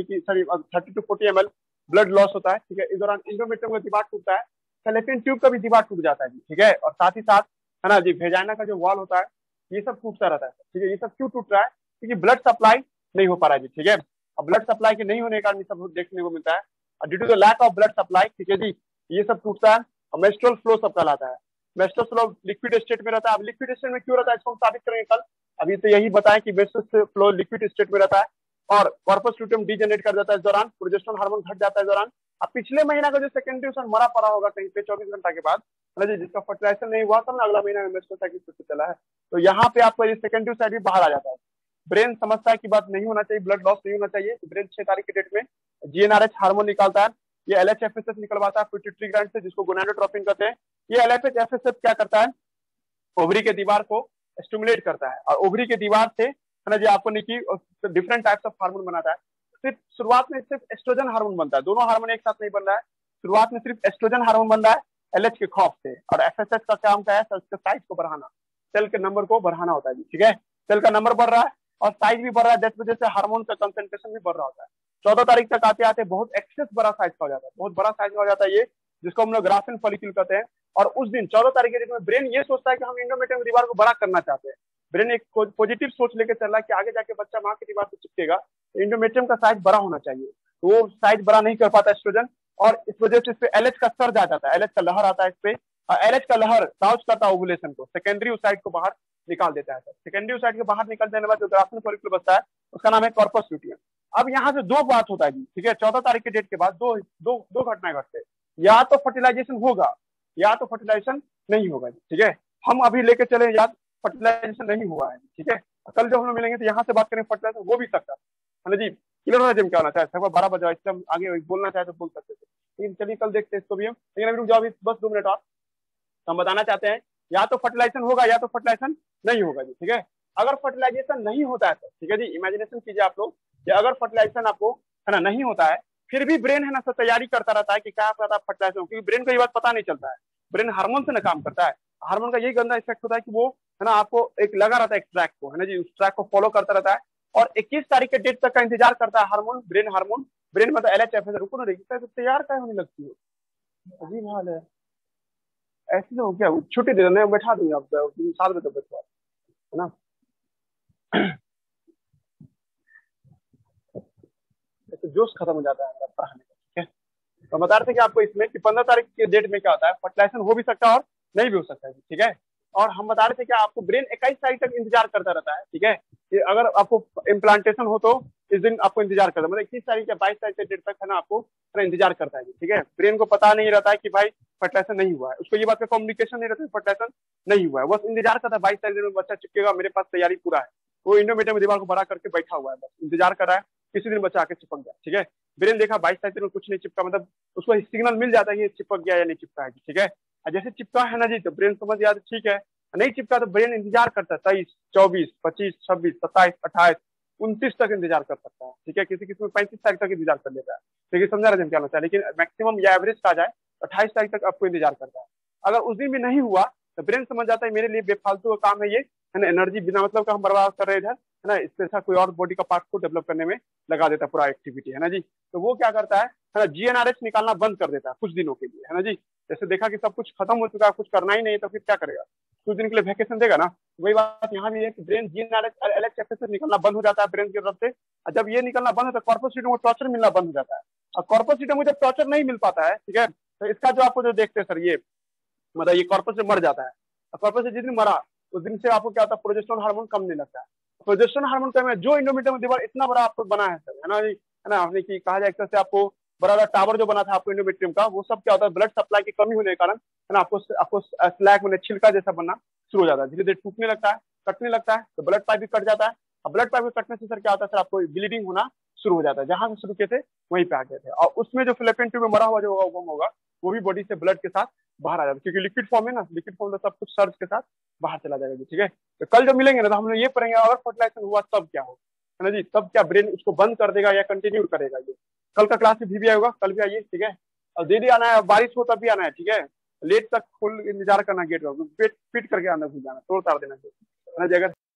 30 to 40 ml ब्लड लॉस होता है, ठीक है। इस दौरान इंडोमेट्रियम का दीवार टूटता है, फैलोपियन ट्यूब का भी दीवार टूट जाता है, ठीक है। और साथ ही साथ, है ना जी, वेजाइना का जो वॉल होता है ये सब टूटता रहता है, ठीक है। ये सब क्यों टूट रहा है? क्योंकि ब्लड सप्लाई नहीं हो पा रहा है जी, ठीक है। अब ब्लड सप्लाई के नहीं होने के कारण ये सब देखने को मिलता है। और due to the lack of blood supply, ठीक है जी, ये सब टूटता है। और मेंस्ट्रुअल फ्लो सब कहलाता है। मेंस्ट्रुअल फ्लो लिक्विड स्टेट में रहता है। अब लिक्विड स्टेट में क्यों रहता है इसको हम साबित करेंगे कल। अभी तो यही बताएं कि मेंस्ट्रुअल फ्लो लिक्विड स्टेट में रहता है और कॉर्पस ल्यूटियम डीजेनरेट कर जाता है इस दौरान, प्रोजेस्टेरोन हार्मोन घट जाता है इस दौरान। अब पिछले महीना का जो सेकेंडरी ओसन मरा पड़ा होगा कहीं पे 24 घंटा के बाद, मतलब जिसका फर्टिलाइजेशन नहीं हुआ था ना, अगला महीना में मेंस्ट्रुअल साइकिल फिर से चला है, तो यहाँ पे आपका ये सेकेंडरी साइड भी बाहर आ जाता है। ब्रेन समझता है कि बात नहीं होना चाहिए, ब्लड लॉस नहीं होना चाहिए, तो ब्रेन 6 तारीख के डेट में जीएनआरएच हार्मोन निकालता है। ये एलएचएफएसएस निकलवाता है पिट्यूटरी ग्लैंड से, जिसको गोनाडोट्रोपिन कहते हैं। ये एलएचएफएसएस क्या करता है? ओवरी के दीवार को स्टिमुलेट करता है और ओवरी के दीवार से, है ना जी, आपको डिफरेंट टाइप्स ऑफ हार्मोन बनाता है। सिर्फ शुरुआत में सिर्फ एस्ट्रोजन हार्मोन बनता है, दोनों हार्मोन एक साथ नहीं बन रहा है। शुरुआत में सिर्फ एस्ट्रोजन हार्मोन बन रहा है एलएच के खौफ से। और एफएसएच का काम क्या है? उसके साइज को बढ़ाना, सेल के नंबर को बढ़ाना होता है जी, ठीक है। सेल का नंबर बढ़ रहा है और साइज भी बढ़ रहा है, जिस वजह से हार्मोन का कंसेंट्रेशन भी बढ़ रहा होता है। 14 तारीख तक आते आते बहुत एक्सेस बड़ा साइज का हो जाता है, बहुत बड़ा साइज का हो जाता है ये, जिसको हम लोग ग्राफिन फॉलिक्यूल कहते हैं। और उस दिन 14 तारीख के दिन में ब्रेन ये सोचता है कि हम इंडोमेट्रियम दीवार को बड़ा करना चाहते हैं। ब्रेन एक पॉजिटिव सोच लेकर चल रहा है कि आगे जाके बच्चा माँ की दीवार से चिपकेगा, तो इंडोमेट्रियम का साइज बड़ा होना चाहिए, तो वो साइज बड़ा नहीं कर पाता एस्ट्रोजन, और इस वजह से इस पे एलएच का सर्ज आ जाता है, एलएच का लहर आता है इस पे। एलएच का लहर काउच करता है ओवुलेशन को, सेकेंडरी साइड को बाहर निकाल देता है। सेकेंडरी साइड के बाहर निकल जाने के बाद जो ग्राफिन फॉलिक्यूल बचता है उसका नाम है कॉर्पस ल्यूटियम। अब यहाँ से दो बात होता है जी, ठीक है। 14 तारीख के डेट के बाद दो घटनाएं घटते हैं, या तो फर्टिलाइजेशन होगा या तो फर्टिलाइजेशन नहीं होगा, ठीक है। हम अभी लेके चले या फर्टिलाइजेशन नहीं हुआ है, ठीक है। कल जब हम मिलेंगे तो यहाँ से बात करें फर्टिलाइजेशन, वो भी सकता है ना जी। क्लियर होना क्या होना चाहिए, 12 बजे इससे हम आगे बोलना चाहे तो बोल सकते थे, लेकिन चलिए कल देखते हैं इसको भी हम। लेकिन अभी रुक जाओ, बस 2 मिनट और। हम बताना चाहते हैं या तो फर्टिलाइजेशन होगा या तो फर्टिलाइजेशन नहीं होगा जी, ठीक है। अगर फर्टिलाइजेशन नहीं होता है तो, ठीक है जी, इमेजिनेशन कीजिए आप लोग कि अगर फर्टिलाइजेशन आपको, है ना, नहीं होता है, फिर भी ब्रेन, है ना, सब तैयारी करता रहता है कि क्या पता फर्टिलाइजेशन, क्योंकि ब्रेन को ये बात पता नहीं चलता है। ब्रेन हार्मोन से ना काम करता है, हार्मोन का यही गंदा इफेक्ट होता है कि वो है ना, आपको एक लगा रहता है एक ट्रैक को, है ना जी, उस ट्रैक को फॉलो करता रहता है और 21 तारीख के डेट तक का इंतजार करता है हार्मोन, ब्रेन मतलब LHF रुको ना रही तो तैयार क्या होने लगती है, अजीब हाल है। ऐसे तो हो क्या, छुट्टी दे देना, बैठा दूंगा आप 7 बजे तक बैठवा, है ना। तो जोश खत्म हो जाता है मेरा पढ़ाने का, ठीक है। तो बता रहे थे कि आपको इसमें कि 15 तारीख के डेट में क्या होता है, फर्टिलाइजेशन हो भी सकता है और नहीं भी हो सकता है, ठीक है। और हम बता रहे थे कि आपको ब्रेन 21 तारीख तक इंतजार करता रहता है, ठीक है, कि अगर आपको इम्प्लांटेशन हो तो इस दिन आपको इंतजार करता है, मतलब 21 तारीख या 22 तारीख के डेट तक है ना आपको इंतजार करता है, ठीक है। ब्रेन को पता नहीं रहता है कि भाई फर्टिलाइजेशन नहीं हुआ है, उसको ये बात का कम्युनिकेशन नहीं रहता है फर्टिलाइजेशन नहीं हुआ है, बस इंतजार करता है 22 तारीख में बच्चा चिपकेगा, मेरे पास तैयारी पूरा है, वो इंडोमेट्रियम दीवार को बड़ा करके बैठा हुआ है, बस इंतजार कर रहा है किसी दिन बच्चा आके चिपक गया, ठीक है। ब्रेन देखा 22 तारीख में कुछ नहीं चिपका, मतलब उसको सिग्नल मिल जाता है कि चिपक गया या नहीं चिपका है, ठीक है। जैसे चिपका है ना जी तो ब्रेन समझ गया ठीक है, नहीं चिपका तो ब्रेन इंतजार करता है 23, 24, 25, 26, 27, 28, 29 तक इंतजार कर सकता है, ठीक है। किसी किसी में 35 तारीख तक इंतजार कर लेता है, लेकिन समझा रहे हैं क्या होता है, लेकिन मैक्सिमम या एवरेज का जाए 28 तारीख तक आपको इंतजार करता है। अगर उस दिन भी नहीं हुआ तो ब्रेन समझ जाता है मेरे लिए बेफालतू का काम है ये, है ना, एनर्जी बिना मतलब का हम बर्बाद कर रहे हैं इधर, है ना, इससे अच्छा कोई और बॉडी का पार्ट को डेवलप करने में लगा देता है पूरा एक्टिविटी, है ना जी। तो वो क्या करता है ना, GnRH निकालना बंद कर देता है कुछ दिनों के लिए, है ना जी। जैसे देखा कि सब कुछ खत्म हो चुका है, कुछ करना ही नहीं है, तो फिर क्या करेगा, कुछ दिन के लिए वैकेशन देगा ना। वही बात यहाँ भी है कि ब्रेन GnRH और LHF से निकलना बंद हो जाता है ब्रेन की तरफ से, और जब ये निकलना बंद होता है कॉर्पस ल्यूटियम को टॉर्चर मिलना बंद हो जाता है, और कॉर्पस ल्यूटियम को जब टॉर्चर नहीं मिल पाता है, ठीक है, तो इसका जो आपको जो देखते हैं सर ये मतलब ये कॉर्पस से मर जाता है, कॉर्पस से जिस दिन मरा उस दिन से आपको क्या होता है, प्रोजेस्टेरोन हार्मोन कम नहीं लगता है। प्रोजेस्टेरोन हार्मोन कम है, जो इंडोमेट्रियम दीवार इतना बड़ा आपको बना है सर, है ना जी, है ना, आपने की कहा जाए एक तरह से आपको बड़ा बड़ा टावर जो बना था आपको इंडोमेट्रियम का, वो सब क्या होता है ब्लड सप्लाई की कमी होने के कारण, है ना, आपको स्लैग मैंने छिलका जैसा बनना शुरू हो जाता है, धीरे धीरे टूटने लगता है, कटने लगता है, तो ब्लड पाइप भी कट जाता है। अब ब्लड पाइप कटने से सर क्या होता है सर, आपको ब्लीडिंग होना शुरू हो जाता है, जहां से शुरू किए थे वहीं पे आ गए थे, और उसमें जो फिलिपिन ट्यूब में मरा हुआ जो होगा वो भी बॉडी से ब्लड के साथ बाहर आ जाता है, क्योंकि लिक्विड फॉर्म है ना, लिक्विड फॉर्म में सब कुछ सर्ज के साथ बाहर चला जाएगा जी, ठीक है। तो कल जब मिलेंगे ना तो हम लोग ये पढ़ेंगे अगर फर्टिलाइजेशन हुआ तब क्या हो, है ना जी, तब क्या ब्रेन उसको बंद कर देगा या कंटिन्यू करेगा। ये कल का क्लास में भी आएगा, कल भी आइए, ठीक है। और दीदी आना है, बारिश हो तब भी आना है, ठीक है। लेट तक फुल इंतजार करना गेट पर, पेट फिट करके आना भूल जाना, तोड़ ताड़ देना, है ना जी। अगर